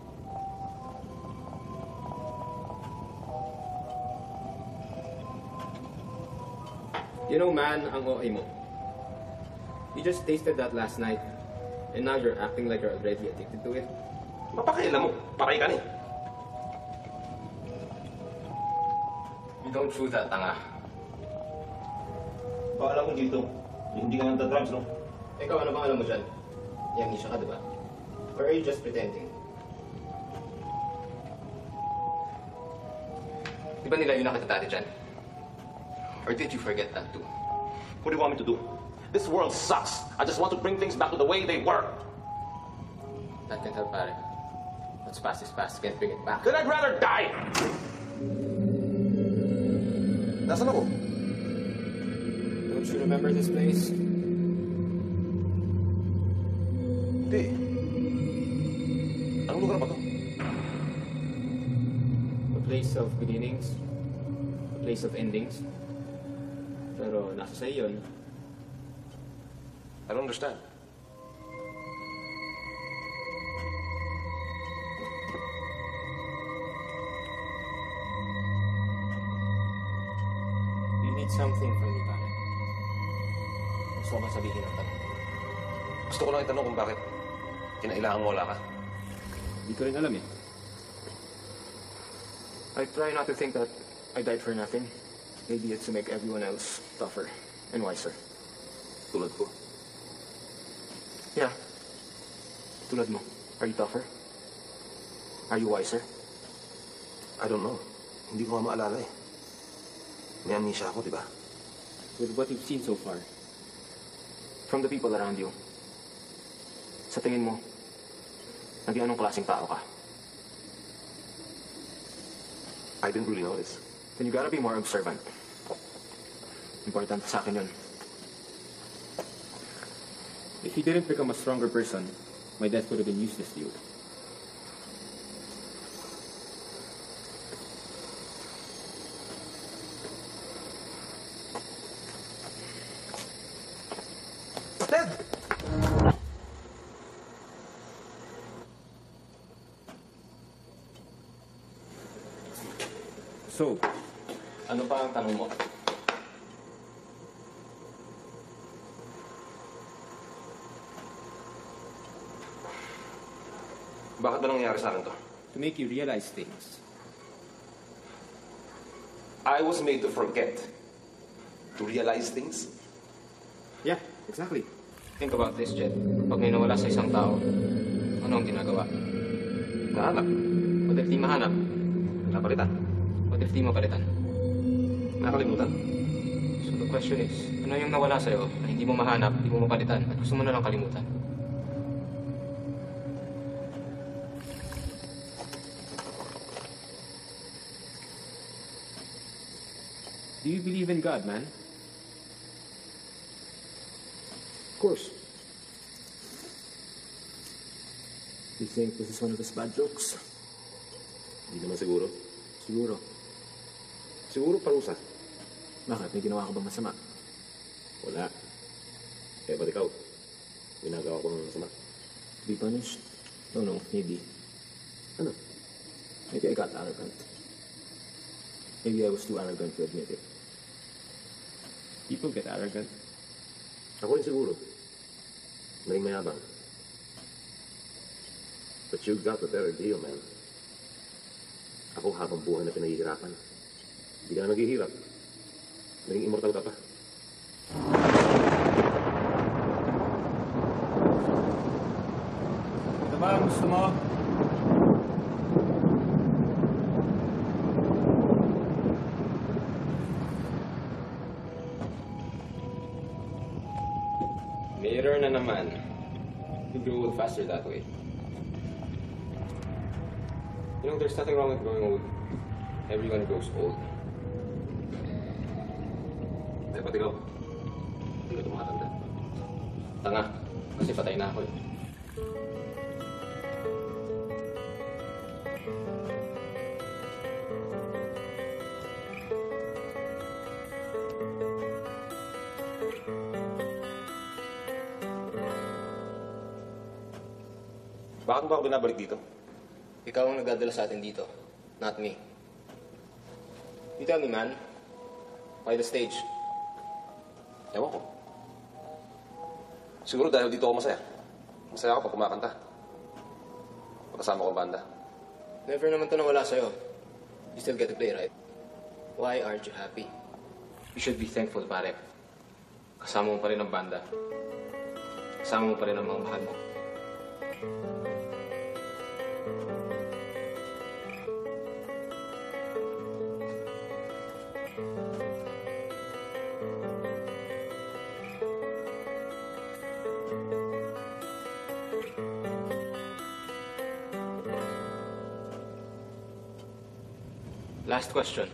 [SPEAKER 11] You know, man, ang O A mo. You just tasted that last night, and now you're acting like you're already addicted to it.
[SPEAKER 17] Mapakailan mo. Pakay ka ni.
[SPEAKER 11] You don't choose that, tanga.
[SPEAKER 17] Baka alam mo dito, hindi ka nagda-drugs, no?
[SPEAKER 11] Ikaw, ano bang alam mo dyan? Amnesia ka, di ba? Or are you just pretending? Di ba nila yun nakita dati dyan? Or did you forget that too?
[SPEAKER 17] What do you want me to do? This world sucks. I just want to bring things back to the way they were.
[SPEAKER 11] That can't help, pare. What's past is past. Can't bring it back.
[SPEAKER 17] Then I'd rather die! Nasaan ako?
[SPEAKER 11] Don't you remember this place?
[SPEAKER 17] Hindi. Anong lugar ba to?
[SPEAKER 11] A place of beginnings. A place of endings. Pero nasa sa'yo yun.
[SPEAKER 17] I don't understand.
[SPEAKER 11] You need something from me, pare. Gusto ko bang sabihin ang tanong?
[SPEAKER 17] Gusto ko lang itanong kung bakit kinailangan mo wala ka.
[SPEAKER 11] Hindi ko rin alam eh. I try not to think that I died for nothing. Maybe it's to make everyone else tougher and wiser.
[SPEAKER 17] Tulad ko.
[SPEAKER 11] Yeah. Tulad mo. Are you tougher? Are you wiser?
[SPEAKER 17] I don't know. Hindi ko nga maalala eh. May amnesia ako, di ba?
[SPEAKER 11] With what you've seen so far, from the people around you, sa tingin mo, naging anong klaseng tao ka?
[SPEAKER 17] I didn't really notice.
[SPEAKER 11] Then you gotta be more observant. Important sa akin yun. If you didn't become a stronger person, my death would have been useless to you.
[SPEAKER 17] Ted!
[SPEAKER 11] So, ano pa ang tanong mo?
[SPEAKER 17] Bakit ba nangyayari sa akin to?
[SPEAKER 11] To make you realize things.
[SPEAKER 17] I was made to forget. To realize things?
[SPEAKER 11] Yeah, exactly. Think about this, Jet. Pag may nawala sa isang tao, ano ang ginagawa?
[SPEAKER 17] Nahanap.
[SPEAKER 11] What if di mahanap?
[SPEAKER 17] Napalitan.
[SPEAKER 11] What if di mapalitan?
[SPEAKER 17] Nakalimutan.
[SPEAKER 11] So the question is, ano yung nawala sa'yo na hindi mo mahanap, hindi mo mapalitan, at gusto mo na lang kalimutan? Do you believe in God, man?
[SPEAKER 17] Of course.
[SPEAKER 11] You think this is one of his bad jokes?
[SPEAKER 17] Hindi naman siguro.
[SPEAKER 11] Siguro.
[SPEAKER 17] Siguro parusa.
[SPEAKER 11] Bakit? May ginawa ka ba masama?
[SPEAKER 17] Wala. Eh, ba't ikaw? Ginagawa ko ng masama.
[SPEAKER 11] To be punished? No, no. Maybe.
[SPEAKER 17] Ano?
[SPEAKER 11] Maybe I got arrogant. Maybe I was too arrogant to admit it. People get arrogant.
[SPEAKER 17] Ako rin siguro. Naging mayabang. But you got the better deal, man. Ako habang buhay na pinahihirapan. Hindi ka na naghihirap. Naging immortal ka pa.
[SPEAKER 11] Ito ba ang gusto mo? Mirror na naman. You grow old faster that way. You know, there's nothing wrong with growing old. Everyone grows old.
[SPEAKER 17] Eh, ba't ikaw? Hindi ka tumakatanda.
[SPEAKER 11] Tanga, kasi patay na ako eh.
[SPEAKER 17] Bakit ba ako binabalik dito?
[SPEAKER 11] Ikaw ang nagdadala sa atin dito, not me. You tell me, man. Why the stage?
[SPEAKER 17] Ewan ko. Siguro dahil dito ako masaya. Masaya ako pag kumakanta. Pagkasama ko ang banda.
[SPEAKER 11] Never naman ito nawala sa'yo. You still get to play, right? Why aren't you happy? You should be thankful, pare. Kasama mo pa rin ang banda. Kasama mo pa rin ang mga mahal mo. Last question.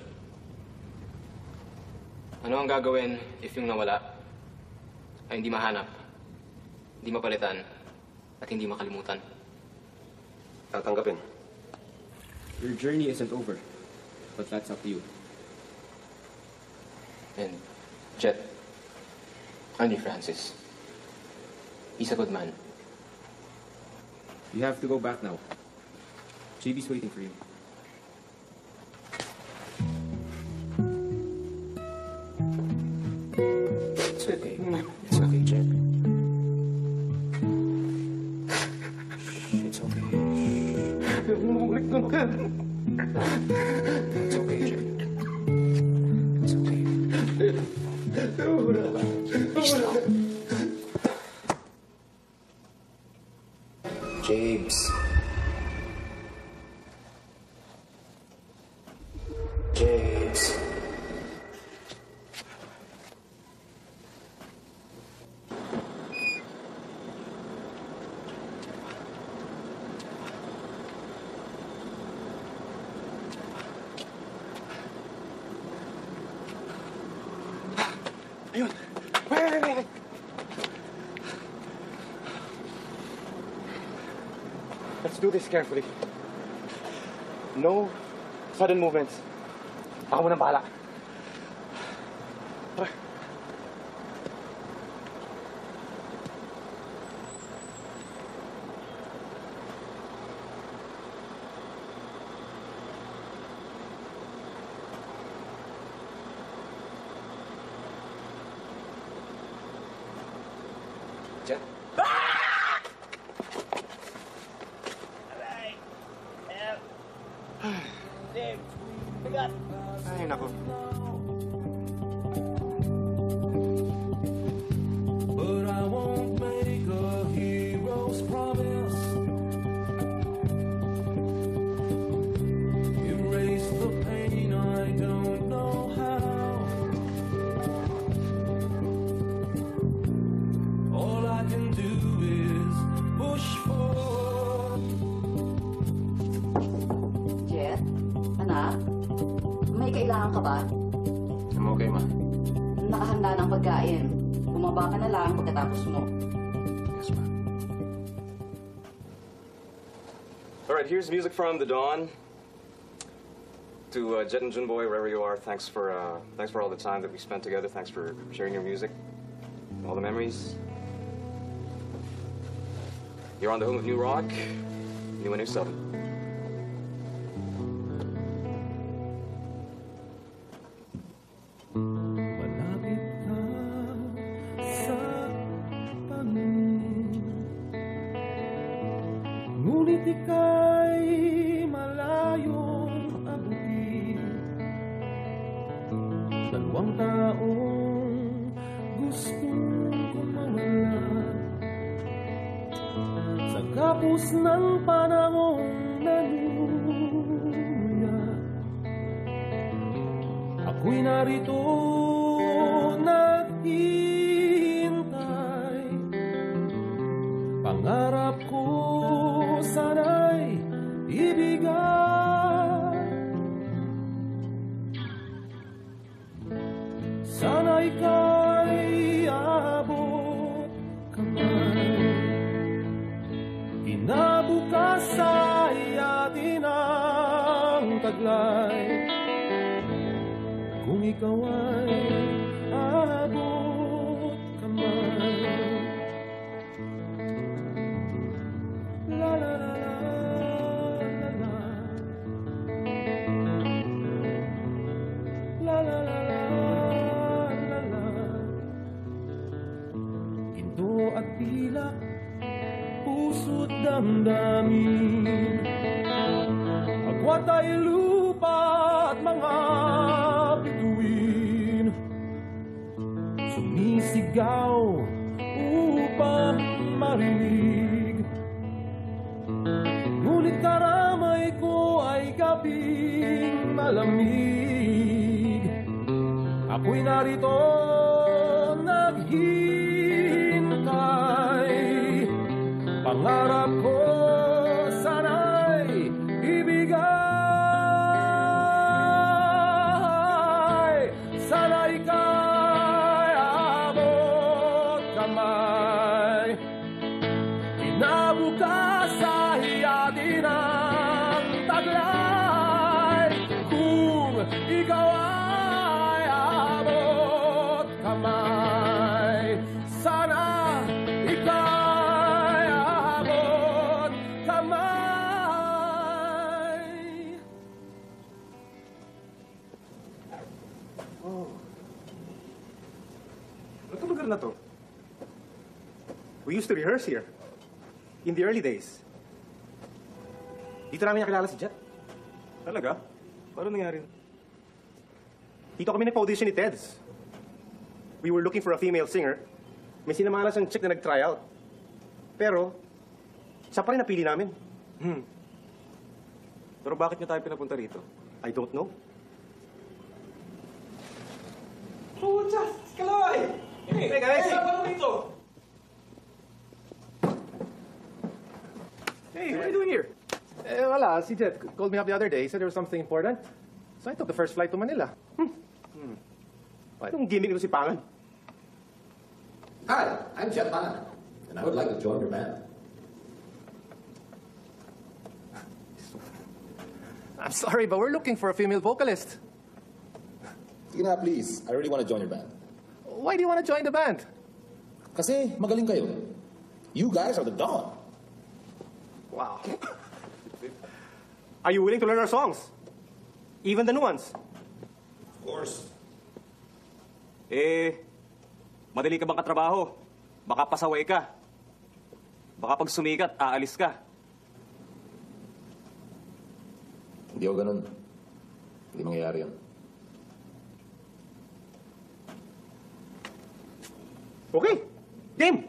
[SPEAKER 11] Ano ang gagawin if yung nawala ay hindi mahanap, hindi mapalitan, at hindi makalimutan?
[SPEAKER 17] Tatanggapin.
[SPEAKER 11] Your journey isn't over, but that's up to you. And, Jet, Andy Francis, he's a good man. You have to go back now. J B's waiting for you. It's okay. It's okay, Jet.
[SPEAKER 17] Look at
[SPEAKER 11] It's okay, Jay. It's okay. Stop. James. James.
[SPEAKER 17] Ayun. Wait, wait, wait, wait. Let's do this carefully. No sudden movements. Ako mo nang bahala. Tara.
[SPEAKER 11] Jet?
[SPEAKER 15] Dave, bigat.
[SPEAKER 17] Ay, nako.
[SPEAKER 1] But I won't make a hero's promise. Erase the pain, I don't know how. All I can do is push forward.
[SPEAKER 6] Jet, anak, may kailangan ka ba?
[SPEAKER 11] I'm okay, ma.
[SPEAKER 6] Nakahanda ng pagkain. Bumaba ka na lang pagkatapos mo.
[SPEAKER 11] Yes, ma.
[SPEAKER 22] All right, here's music from The Dawn. To uh, Jet and Junboy, wherever you are, thanks for uh, thanks for all the time that we spent together. Thanks for sharing your music, all the memories. You're on the home of New Rock, New and New Seven.
[SPEAKER 1] Malapit ka sa panin, ngunit ika'y malayong abutin. Dalawang taong gustong kumawala sa kapos ng panahong nanuya. Ako'y narito naghihintay, pangarap ko sana'y ibigay. Sana ika'y abot kamay, kinabukas ay atin ang taglay. Kung ikaw ay abot kamay. La la la la la la. La la la la la la. Ginto at pilak, puso't damdamin, agwat ay lupa at mga bituin, sumisigaw upang marinig. Ngunit karamay ko ay gabing malamig. Ako'y narito naghihintay, pangarap ko sana'y ibigay. Sana ika'y abot kamay, kinabukas ay atin ang taglay. Kung ikaw ay abot kamay, sana ika'y abot kamay.
[SPEAKER 17] Oh. Ano lugar na to? We used to rehearse here in the early days. Dito namin nakilala si Jet. Talaga? Paano nangyari? Dito kami nagpa-audition ni Teds. We were looking for a female singer. May sinamalas ang chick na nag-try out. Pero, siya pa rin napili namin.
[SPEAKER 15] Hmm. Pero bakit niyo tayo pinapunta rito?
[SPEAKER 17] I don't know.
[SPEAKER 15] Oh, just Kaloy! Hey, hey guys! Hey, ano dito?
[SPEAKER 17] Hey, what are you doing here?
[SPEAKER 21] Eh, wala. Si Jet called me up the other day. He said there was something important. So I took the first flight to Manila.
[SPEAKER 17] Hmm. Hmm. Anong gimmick nito si Pangan?
[SPEAKER 2] Hi, I'm Jet Pangan, and I would like to join your band.
[SPEAKER 21] I'm sorry, but we're looking for a female vocalist.
[SPEAKER 2] Sige na, please. I really want to join your band.
[SPEAKER 21] Why do you want to join the band?
[SPEAKER 2] Kasi magaling kayo. You guys are the dawn.
[SPEAKER 17] Wow. Are you willing to learn our songs? Even the new ones?
[SPEAKER 2] Of course.
[SPEAKER 15] Eh, madali ka bang katrabaho? Baka pasaway ka. Baka pag sumikat, aalis ka.
[SPEAKER 2] Hindi ako ganun. Hindi mangyayari yun.
[SPEAKER 17] Okay. Game!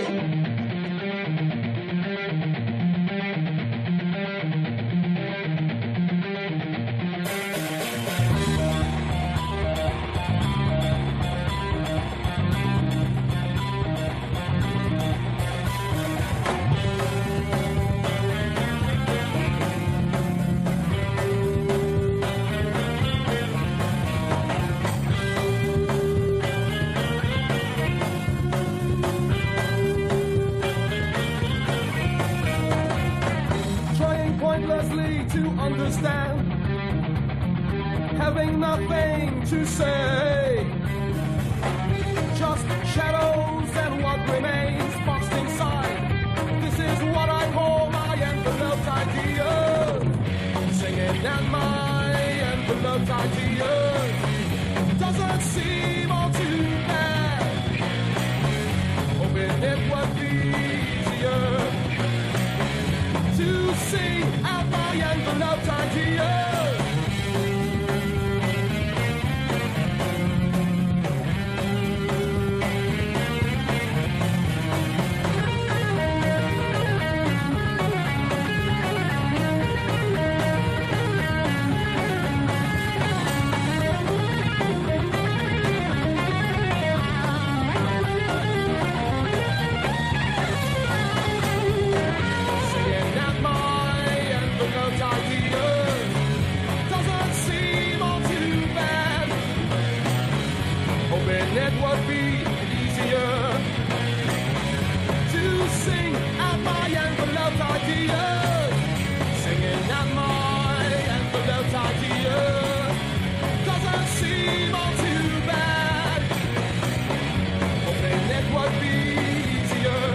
[SPEAKER 1] Understand, having nothing to say, just shadows and what remains boxed inside. This is what I call my enveloped ideas, singing at my enveloped ideas. Doesn't seem all too bad, hoping it would be easier to sing out my enveloped ideas. It would be easier to sing out my enveloped ideas, singing out my enveloped ideas. Doesn't seem all too bad, hoping it would be easier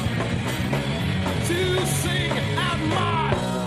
[SPEAKER 1] to sing out my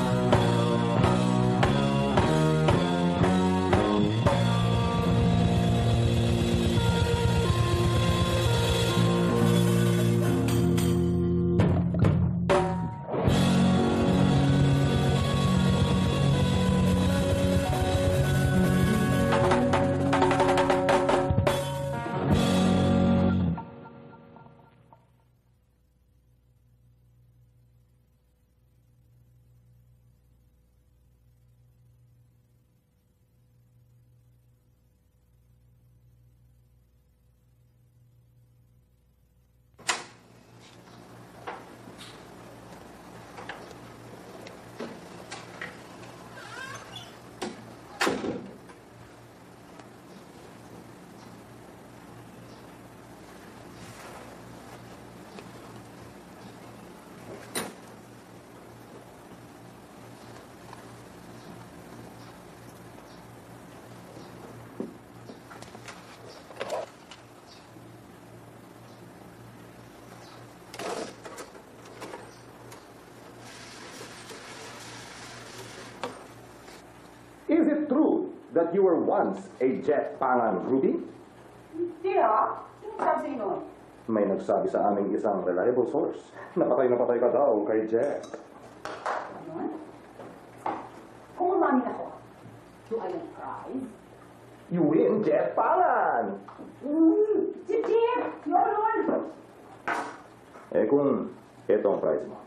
[SPEAKER 8] Is it true that you were once a Jet Pangan Ruby?
[SPEAKER 5] Hindi ah. Sino sabi sa'yo nun?
[SPEAKER 8] May nagsabi sa aming isang reliable source. Napatay na patay ka daw kay Jet.
[SPEAKER 5] Ano? Kung umamin ako,
[SPEAKER 9] Do I win a prize?
[SPEAKER 8] You win Jet Palan!
[SPEAKER 9] Mm, Jeep Jeep! You're on!
[SPEAKER 8] Eh kung ito ang prize mo.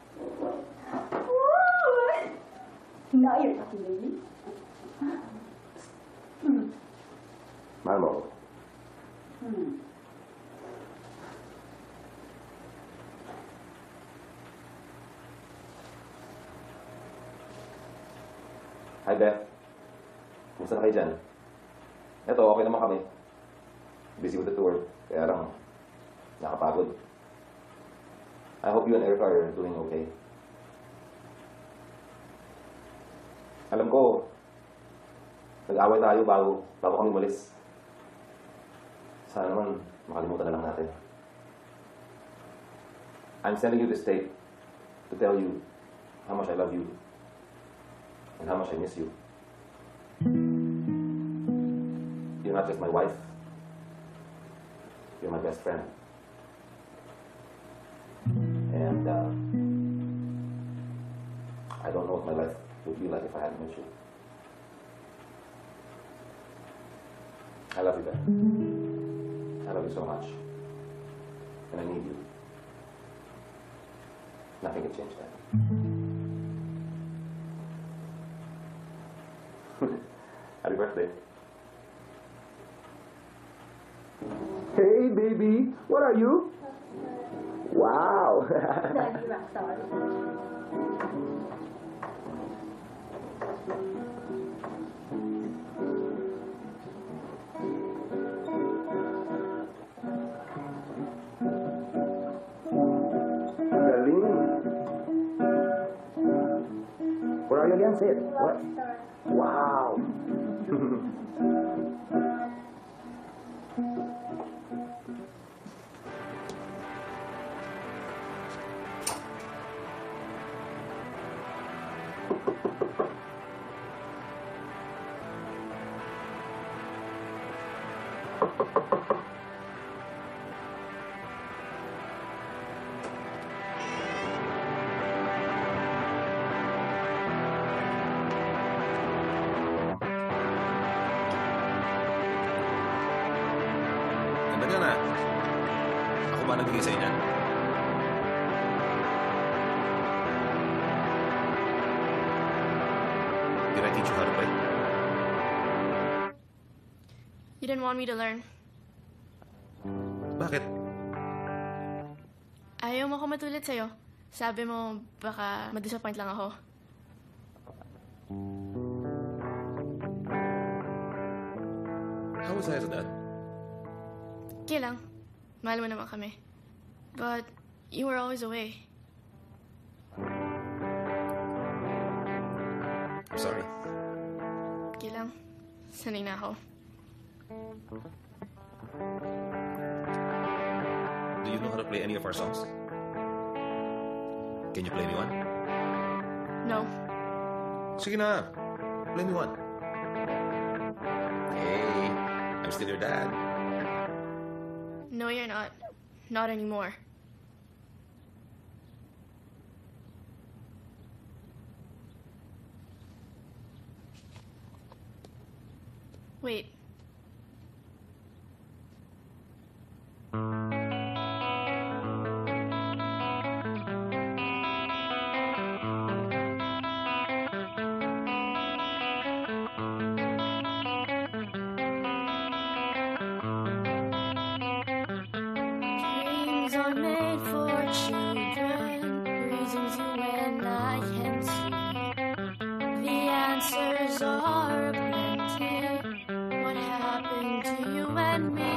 [SPEAKER 9] Now you're talking to me. Hmm.
[SPEAKER 8] Mahal mo ako.
[SPEAKER 9] Hmm.
[SPEAKER 8] Hi, Beth. Kumusta na kayo dyan? Eto, okay naman kami. Busy with the tour, kaya lang nakapagod. I hope you and Erica are doing okay. Alam ko, nag-away tayo bago, bago kami umalis. Sana naman makalimutan na lang natin. I'm sending you this tape to tell you how much I love you and how much I miss you. You're not just my wife. You're my best friend. And uh, I don't know what my life would be like if I hadn't met you. I love you, Beth. I love you so much. And I need you. Nothing can change that. Happy birthday. Hey, baby. What are you? Wow.
[SPEAKER 9] Daddy Rockstar.
[SPEAKER 8] Galing. Where are you again? Say it. What? Wow.
[SPEAKER 2] Ganda nga na. Ako ba nagbigay sa inyan? Did I teach you how to play?
[SPEAKER 18] You didn't want me to learn.
[SPEAKER 2] Bakit?
[SPEAKER 18] Ayaw mo ako matulad sa'yo. Sabi mo, baka ma-disappoint lang ako.
[SPEAKER 2] How was I as a dad?
[SPEAKER 18] Okay lang. Mahal mo naman kami. But, you were always away.
[SPEAKER 2] I'm sorry.
[SPEAKER 18] Okay lang. Sanay na ako.
[SPEAKER 2] Do you know how to play any of our songs? Can you play me one?
[SPEAKER 18] No.
[SPEAKER 2] Sige na. Play me one. Hey, I'm still your dad.
[SPEAKER 18] No, you're not. Not anymore. Wait. Dreams are made for children, reasons you and I can see. The answers are plenty. What happened to you and me?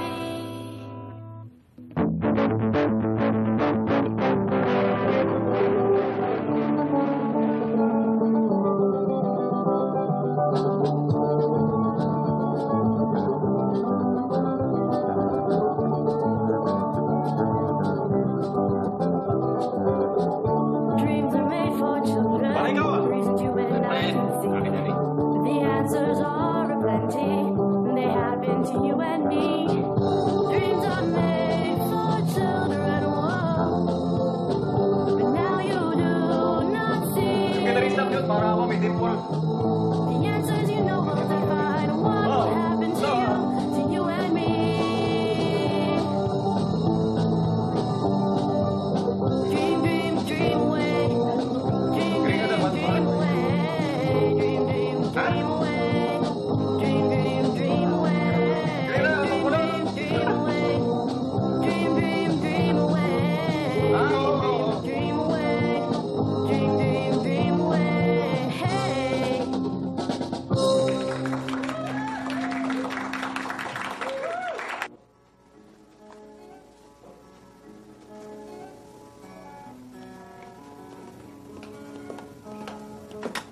[SPEAKER 18] Dreams are made for children, reasons you and I can see. The answers are plenty. They happen to you and me. Dreams are made for children, whoa. But now you do not see. The answers you know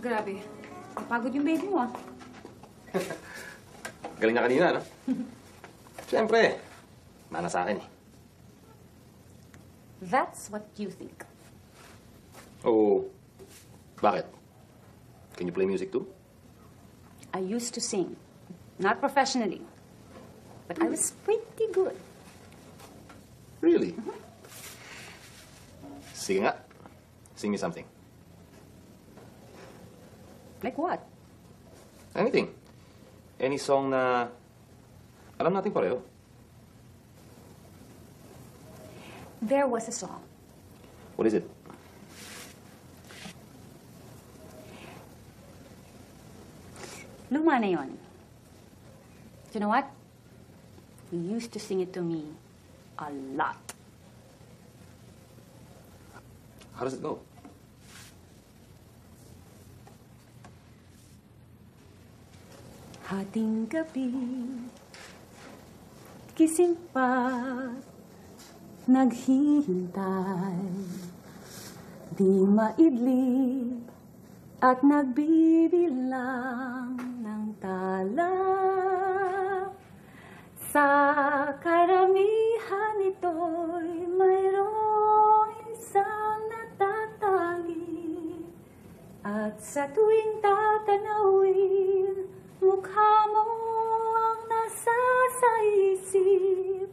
[SPEAKER 5] Grabe. Napagod yung baby mo, ah.
[SPEAKER 11] Galing na kanina, no? Siyempre, mana sa akin eh.
[SPEAKER 5] That's what you think.
[SPEAKER 11] Oo. Bakit? Can you play music too?
[SPEAKER 5] I used to sing. Not professionally. But I was pretty good.
[SPEAKER 11] Really? Sige nga. Sing me something.
[SPEAKER 5] Like what?
[SPEAKER 11] Anything. Any song na alam natin pareho.
[SPEAKER 5] There was a song.
[SPEAKER 11] What is it?
[SPEAKER 5] Luma na yun. You know what? You used to sing it to me a lot.
[SPEAKER 11] How does it go?
[SPEAKER 5] Hating gabi, gising pa, naghihintay, di maidlip at nagbibilang ng tala. Sa karamihan ito'y mayroong isang natatagi, at sa tuwing tatanawin, mukha mo ang nasa sa isip.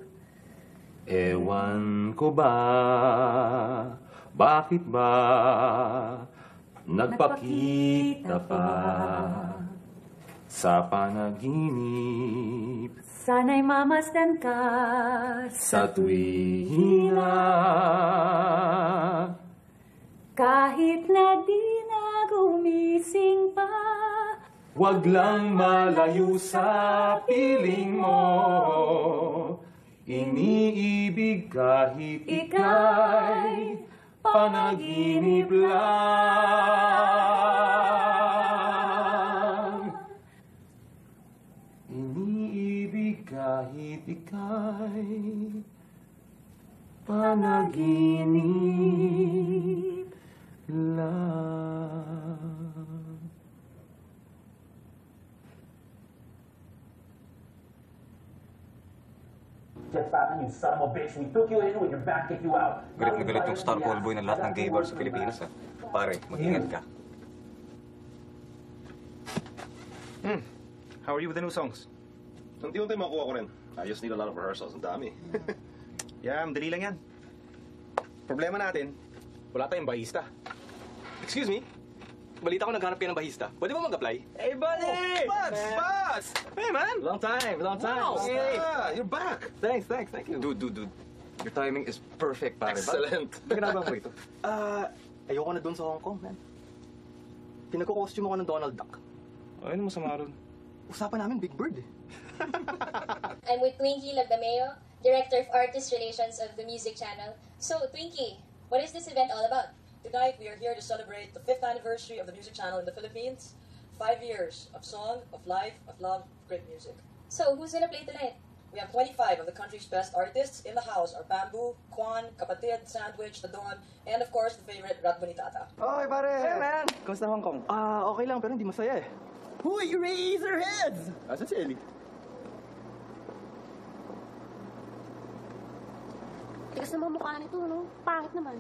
[SPEAKER 8] Ewan ko ba, bakit ba nagpakita pa sa panaginip?
[SPEAKER 5] Sana'y mamasdan ka
[SPEAKER 8] Sa tuwina,
[SPEAKER 5] kahit na di na gumising pa.
[SPEAKER 8] wag lang malayo sa piling mo. Iniibig kahit ika'y panaginip lang. Iniibig kahit ika'y panaginip lang.
[SPEAKER 12] Get back, you son of a bitch. We took you in with your back, kicked you out.
[SPEAKER 22] Galit na galit yung star call boy ng lahat ng gay bar sa Pilipinas, ha? Pare, mag-ingat ka.
[SPEAKER 17] Hmm. How are you with the new songs?
[SPEAKER 21] Unti-unti makuha ko rin. I just need a lot of rehearsals. Ang dami.
[SPEAKER 17] Yeah, madali lang yan. Problema natin, wala tayong bahista.
[SPEAKER 15] Excuse me? Balita ko naghanap kayo ng bahista. Pwede ba mag-apply?
[SPEAKER 17] Hey, buddy!
[SPEAKER 15] Oh, Buds!
[SPEAKER 17] Buds!
[SPEAKER 15] Hey, man!
[SPEAKER 17] Long time, long time.
[SPEAKER 15] Wow.
[SPEAKER 17] Hey, you're back.
[SPEAKER 15] Thanks, thanks, thank you.
[SPEAKER 22] Dude, dude, dude. Your timing is perfect, pare.
[SPEAKER 17] Excellent.
[SPEAKER 22] Ba- ginagawa mo ito?
[SPEAKER 15] Ah, ayoko na doon sa Hong Kong, man. Pinagko-costume ako ng Donald Duck.
[SPEAKER 22] Ay, ano masama ron?
[SPEAKER 15] Usapan namin Big Bird, eh.
[SPEAKER 4] I'm with Twinkie Lagdameo, Director of Artist Relations of the Music Channel. So, Twinkie, what is this event all about?
[SPEAKER 13] Tonight, we are here to celebrate the fifth anniversary of the Music Channel in the Philippines. Five years of song, of life, of love, of great music.
[SPEAKER 4] So, who's gonna play tonight?
[SPEAKER 13] We have twenty-five of the country's best artists in the house are Bamboo, Kwan, Kapatid, Sandwich, The Dawn, and of course, the favorite, Rat Bonitata.
[SPEAKER 15] Oy, pare! Hey, man! Kamusta Hong Kong? Ah, okay lang, pero hindi masaya, eh.
[SPEAKER 13] Huy, you raise their heads!
[SPEAKER 15] Asan si Ellie?
[SPEAKER 10] Tigas naman mukha nito, no? Pangit naman.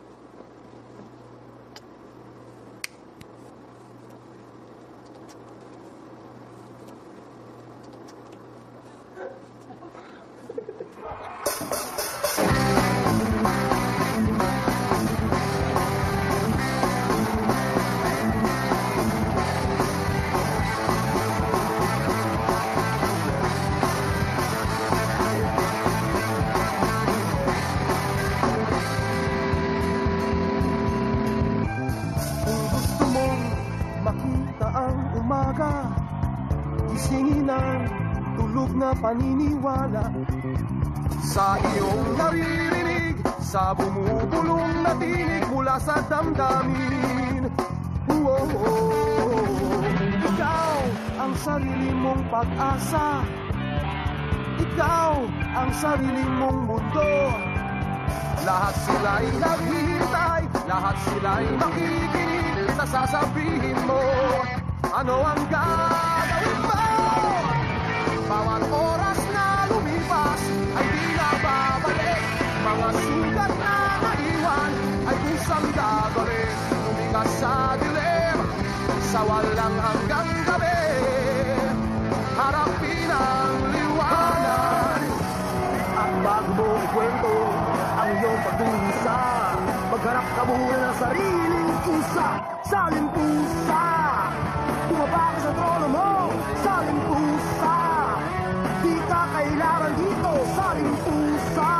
[SPEAKER 1] Gisingin ang tulog na paniniwala sa iyong naririnig, sa bumubulong na tinig mula sa damdamin. Oh, oh, oh. Ikaw ang sarili mong pag-asa, ikaw ang sarili mong mundo. Lahat sila'y naghihintay, lahat sila'y makikinig sa sa sasabihin mo. Ano ang gagawin mo? Bawat oras na lumipas ay di na babalik. Mga sugat na naiwan ay kusang gagawin. Tumigas sa dilim, sa walang hanggang gabi. Harapin ang liwanag.
[SPEAKER 12] At bago mo ikwento ang iyong pagdusa, maghanap ka muna ng sariling kusa. Saling pusa, bumaba ka sa trono mo. Saling pusa, di ka kailangan dito. Saling pusa,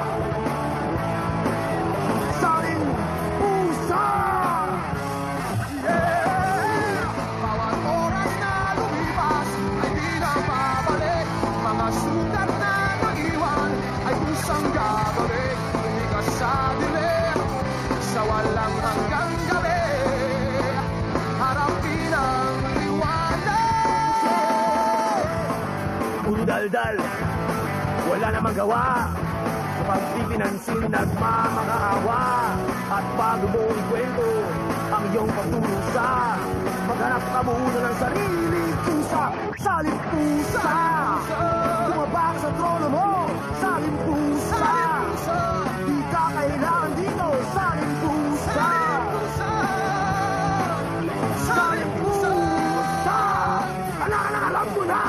[SPEAKER 12] saling pusa.
[SPEAKER 1] Yeah! Bawat oras na lumipas ay di na babalik. Mga sugat na naiwan ay kusang gagawin. Tumigas sa dilim, sa walang hanggang gabi. Harapin ang liwanag.
[SPEAKER 12] Puro daldal, wala namang gawa. Kapag di pinansin, nagmamakaawa. At bago mo ikwento ang iyong pagdurusa, maghanap ka muna ng sariling pusa. Saling pusa, bumaba ka sa trono mo. Saling pusa, di ka kailangan dito. Saling pusa, saling pusa. Anak, anak, alam mo na.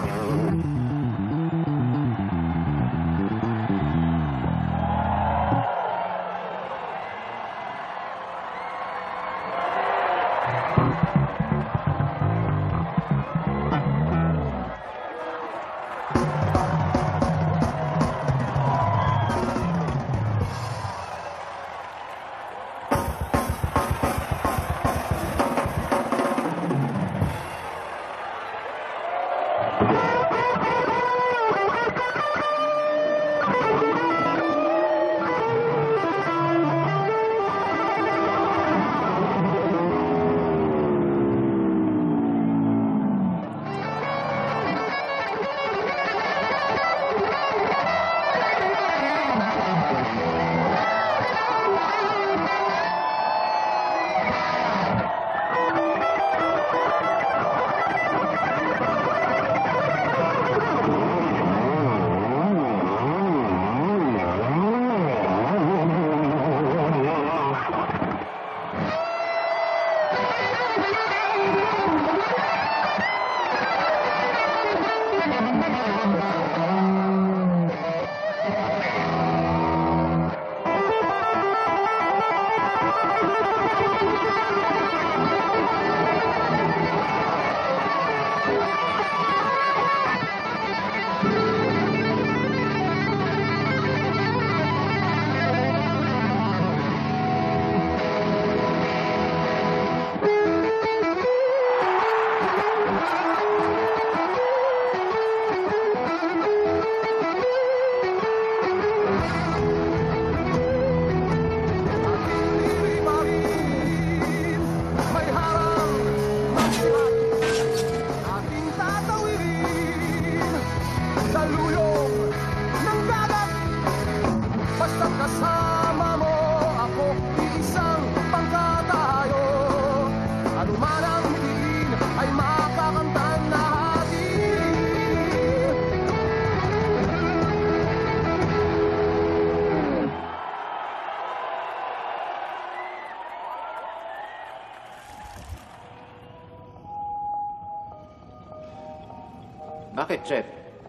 [SPEAKER 11] Bakit, Chet?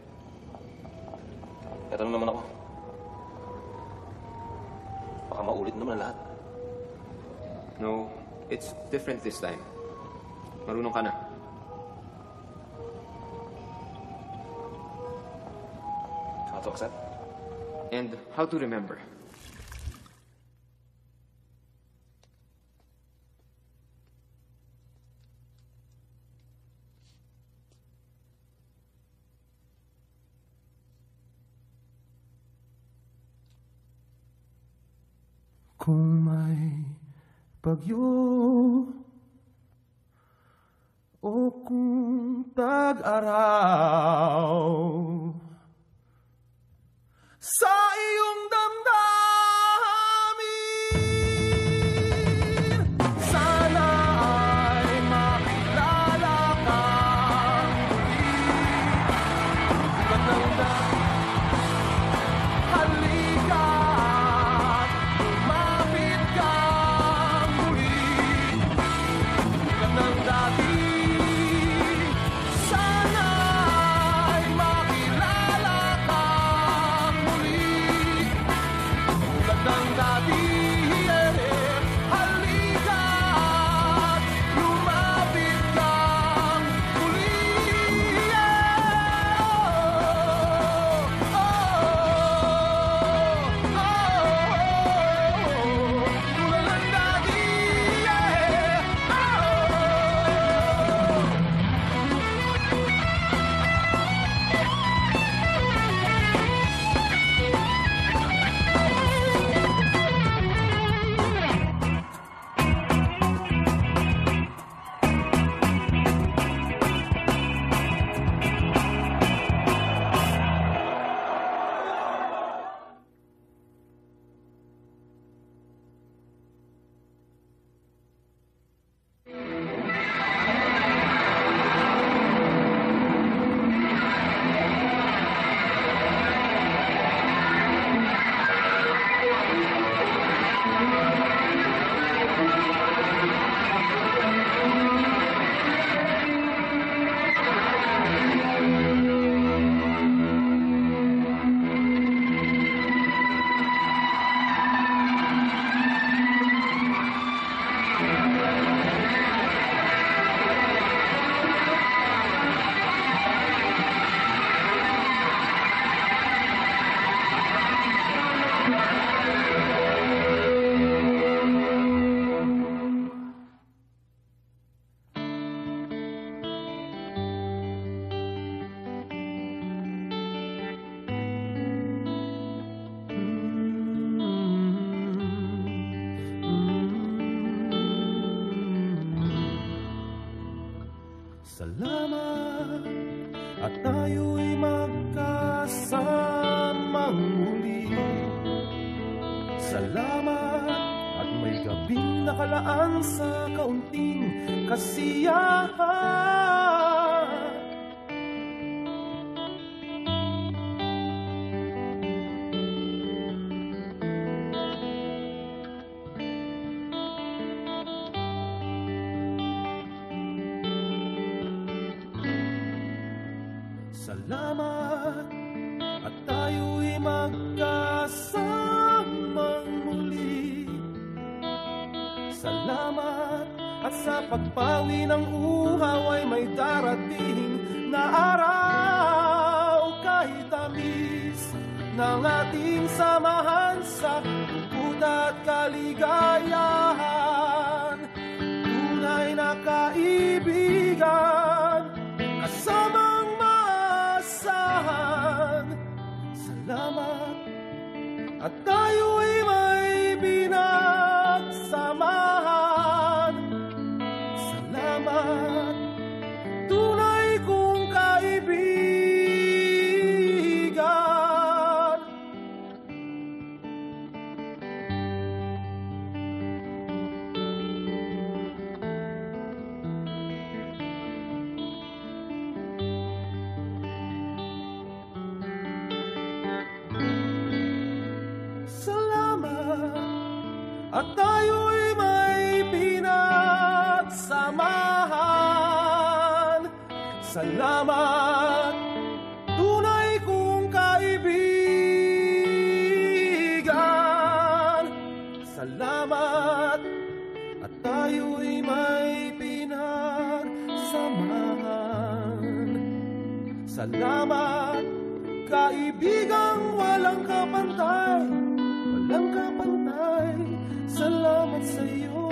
[SPEAKER 8] Eto naman ako. Baka maulit naman lahat.
[SPEAKER 11] No, it's different this time. Marunong ka na.
[SPEAKER 8] How to accept?
[SPEAKER 11] And how to remember.
[SPEAKER 1] Kung may bagyo o kung tag-araw sa iyong damdamin, sana Salamat at tayo'y magkasamang muli. Salamat at may gabing nakalaan sa kaunting kasiyahan. Salamat at tayo'y magkasamang muli. Salamat at sa pagpawi ng uhaw ay may darating na araw. Kahit tamis ng ating samahan sa lungkot at kaligayahan, tunay na kaibigan kasamang maasahan. Salamat at tayo'y may pinagsamahan. Salamat, tunay kong kaibigan. Salamat at tayo'y may pinagsamahan. Salamat, tunay kong kaibigan. Salamat at tayo'y may pinagsamahan. Salamat, kaibigang walang kapantay, walang kapantay. Salamat sa iyo.